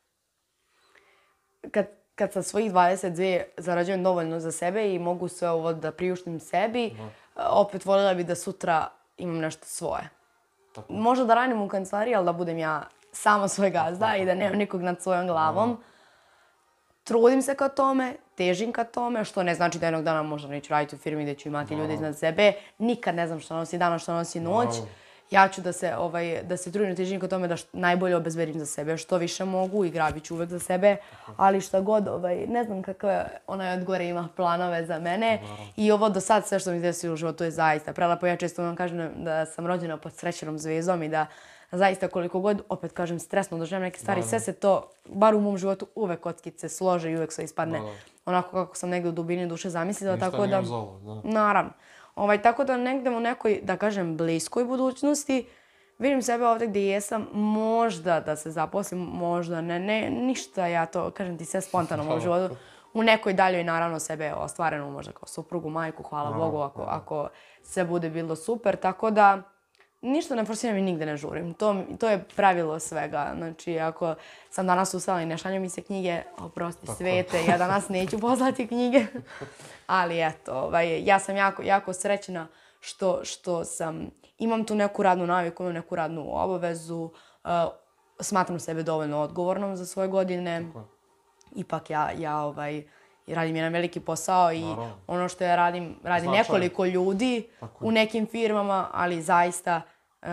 Speaker 2: Kad, kad sa svojih dvadeset dve zarađujem dovoljno za sebe i mogu sve ovo da priuštim sebi, da. opet voljela bi da sutra imam nešto svoje. Tako. Možda da radim u kancelariji, ali da budem ja sama svoj gazda tako, i da nemam nikog nad svojom glavom. Da. Trudim se ka tome, težim ka tome, što ne znači da jednog dana možda neću raditi u firmi gdje ću imati no. ljude iznad sebe. Nikad ne znam što nosi dana, što nosi noć. No. Ja ću da se, ovaj, da se trudim, težim ka tome da što najbolje obezbedim za sebe, što više mogu i gradit ću uvek za sebe. Ali šta god, ovaj, ne znam kakve ona od gore ima planove za mene. No. I ovo do sad sve što mi desilo u životu je zaista prelepo. Ja često vam kažem da sam rođena pod srećenom zvezdom i da zaista koliko god, opet kažem, stresno doživljam neke stvari, da, da. sve se to, bar u mom životu, uvek kockice slože i uvek sve ispadne da, da. onako kako sam negdje u dubini duše zamislila.
Speaker 1: Ništa
Speaker 2: tako da,
Speaker 1: uzalo, da.
Speaker 2: Naravno. Ovaj, tako da negdje u nekoj, da kažem, bliskoj budućnosti, vidim sebe ovdje gdje jesam, možda da se zaposlim, možda ne, ne, ništa ja to, kažem ti, sve spontano u mom životu. U nekoj daljoj, naravno, sebe ostvareno, možda kao suprugu, majku, hvala no, Bogu, ako, no. ako sve bude bilo super, tako da ništa ne forsiram i nigde ne žurim. To, to je pravilo svega. Znači, ako sam danas ustala i ne šalju mi se knjige, oprosti tako. Svete, ja danas neću poslati knjige. Ali eto, ovaj, ja sam jako, jako srećna što, što sam, imam tu neku radnu naviku, imam neku radnu obavezu, uh, smatram sebe dovoljno odgovornom za svoje godine. Tako. Ipak ja, ja ovaj, radim jedan veliki posao i naravno. Ono što ja radim, radi Značaj. nekoliko ljudi tako. U nekim firmama, ali zaista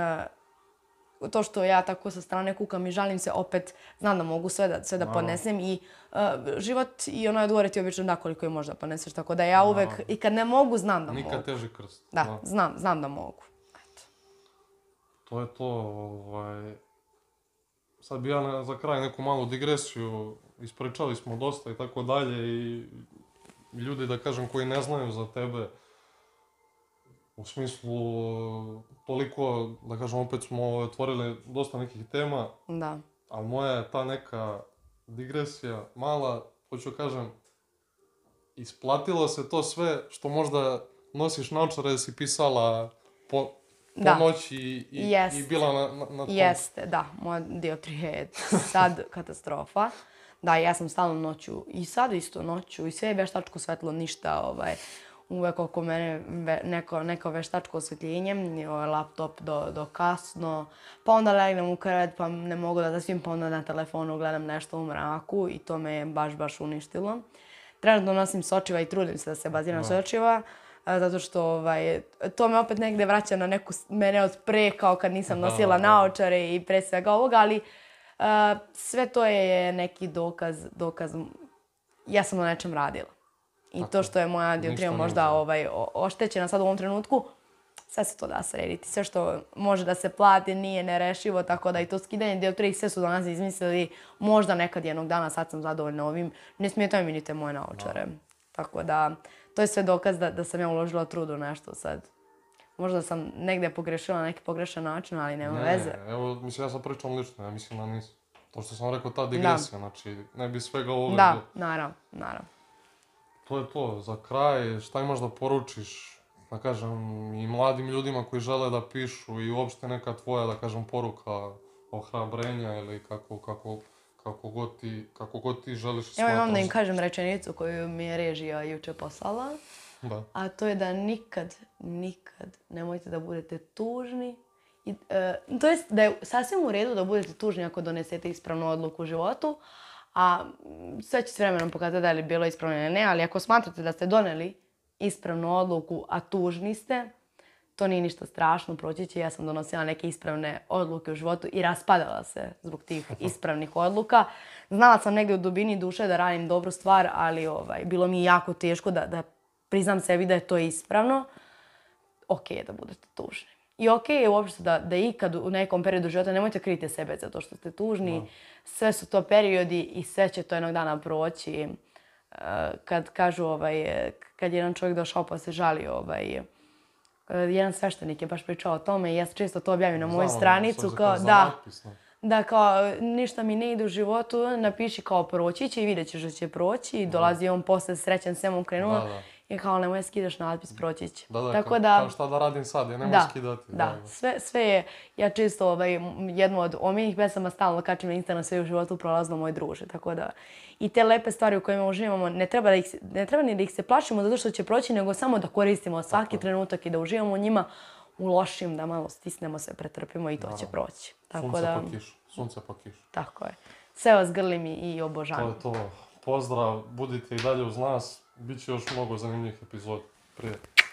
Speaker 2: uh, to što ja tako sa strane kukam i žalim se, opet znam da mogu sve da, sve da podnesem i uh, život i ono je odgovore ti obično da koliko je možda podneseš, tako da ja uvek naravno. I kad ne mogu, znam da
Speaker 1: Nikad
Speaker 2: mogu.
Speaker 1: Nikad teži krst.
Speaker 2: Da, da, znam, znam da mogu. Eto.
Speaker 1: To je to, ovaj... Sad bi ja za kraj neku malu digresiju, ispričali smo dosta i tako dalje i ljudi, da kažem, koji ne znaju za tebe, u smislu toliko, da kažem, opet smo otvorili dosta nekih tema.
Speaker 2: Da.
Speaker 1: ali moja je ta neka digresija mala, hoću kažem, isplatilo se to sve što možda nosiš naočare da si pisala po, po
Speaker 2: Da.
Speaker 1: noći i, i,
Speaker 2: Jest.
Speaker 1: i bila na, na, na tom.
Speaker 2: Jeste, da, moja dioptrija je sad katastrofa. Da, ja sam stalno noću i sad isto noću i sve je veštačko svetlo, ništa, ovaj, uvek oko mene ve, neko, neko veštačko osvetljenje, i ovaj laptop do, do kasno, pa onda legnem u krevet pa ne mogu da zaspim, pa onda na telefonu gledam nešto u mraku i to me je baš, baš uništilo. Trenutno nosim sočiva i trudim se da se baziram
Speaker 1: Da.
Speaker 2: sočiva, a, zato što ovaj, to me opet negde vraća na neku s- mene od pre, kao kad nisam
Speaker 1: Da,
Speaker 2: nosila
Speaker 1: da.
Speaker 2: naočare i pre svega ovoga, ali a, sve to je neki dokaz, dokaz, ja sam na nečem radila. I
Speaker 1: Tako
Speaker 2: to
Speaker 1: je.
Speaker 2: što je moja
Speaker 1: Ništa
Speaker 2: dioptrija
Speaker 1: nije
Speaker 2: možda
Speaker 1: uzalud.
Speaker 2: ovaj, o- oštećena sad u ovom trenutku, sve se to da srediti. Sve što može da se plati nije nerešivo, tako da i to skidanje dioptrije, sve su danas izmislili. Možda nekad jednog dana, sad sam zadovoljna ovim. Ne smetaju mi ni te moje naočare. Tako da, to je sve dokaz da, da sam ja uložila trud u nešto sad. Možda sam negde pogrešila na neki pogrešan način, ali nema
Speaker 1: Ne,
Speaker 2: veze.
Speaker 1: evo, mislim, ja sam pričam lično, ja mislim da nisam. To što sam rekao, ta digresija, znači, ne bi svega ovoga
Speaker 2: Da,
Speaker 1: bilo.
Speaker 2: naravno, naravno.
Speaker 1: To je to, za kraj, šta imaš da poručiš, da kažem, i mladim ljudima koji žele da pišu i uopšte neka tvoja, da kažem, poruka ohrabrenja ili kako, kako, kako god ti, kako god ti želiš i
Speaker 2: Evo imam da im
Speaker 1: smatraš.
Speaker 2: kažem rečenicu koju mi je režija juče poslala.
Speaker 1: Da.
Speaker 2: A to je da nikad, nikad nemojte da budete tužni. I, e, to jest da je sasvim u redu da budete tužni ako donesete ispravnu odluku u životu, a mm, sve će s vremenom pokazati da li je bilo ispravno ili ne, ali ako smatrate da ste doneli ispravnu odluku, a tužni ste, to nije ništa strašno, proći će. Ja sam donosila neke ispravne odluke u životu i raspadala se zbog tih ispravnih odluka. Znala sam negdje u dubini duše da radim dobru stvar, ali ovaj, bilo mi je jako teško da, da priznam sebi da je to ispravno. Ok je da budete tužni. I ok je uopšte da, da ikad u nekom periodu života nemojte kriti sebe zato što ste tužni.
Speaker 1: Da.
Speaker 2: Sve su to periodi i sve će to jednog dana proći. Uh, kad kažu, ovaj, kad je jedan čovjek došao pa se žalio, ovaj, uh, jedan sveštenik je baš pričao o tome i ja često to objavim na moju
Speaker 1: Znam,
Speaker 2: stranicu.
Speaker 1: sad za-
Speaker 2: Kao,
Speaker 1: za
Speaker 2: da,
Speaker 1: natpis, ne.
Speaker 2: da, kao, ništa mi ne ide u životu, napiši kao proći će i vidjet ćeš da će proći. I dolazi on posle srećan, sve mu krenuo.
Speaker 1: Da, da.
Speaker 2: I kao, nemoj skidaš natpis, proći će.
Speaker 1: Da, da,
Speaker 2: Tako
Speaker 1: ka,
Speaker 2: da,
Speaker 1: kao šta da radim sad, ja nemoj
Speaker 2: da,
Speaker 1: skidati.
Speaker 2: da, sve, sve je, ja čisto ovaj, m- jednu od omiljenih pesama stalno kačim na Instagram, sve u životu prolazno moj druže, tako da i te lepe stvari u kojima uživamo, ne treba, da ih, se- ne treba ni da ih se plašimo zato što će proći, nego samo da koristimo svaki trenutak i da uživamo u njima, u lošim, da malo stisnemo se, pretrpimo i to će proći. Tako
Speaker 1: Sunce
Speaker 2: da,
Speaker 1: pa kiš, sunce pa kiš.
Speaker 2: tako je. Sve vas grlim i, i
Speaker 1: To
Speaker 2: obožavam.
Speaker 1: je to. Pozdrav, budite i dalje uz nas, bit će još mnogo zanimljivih epizoda. Prije.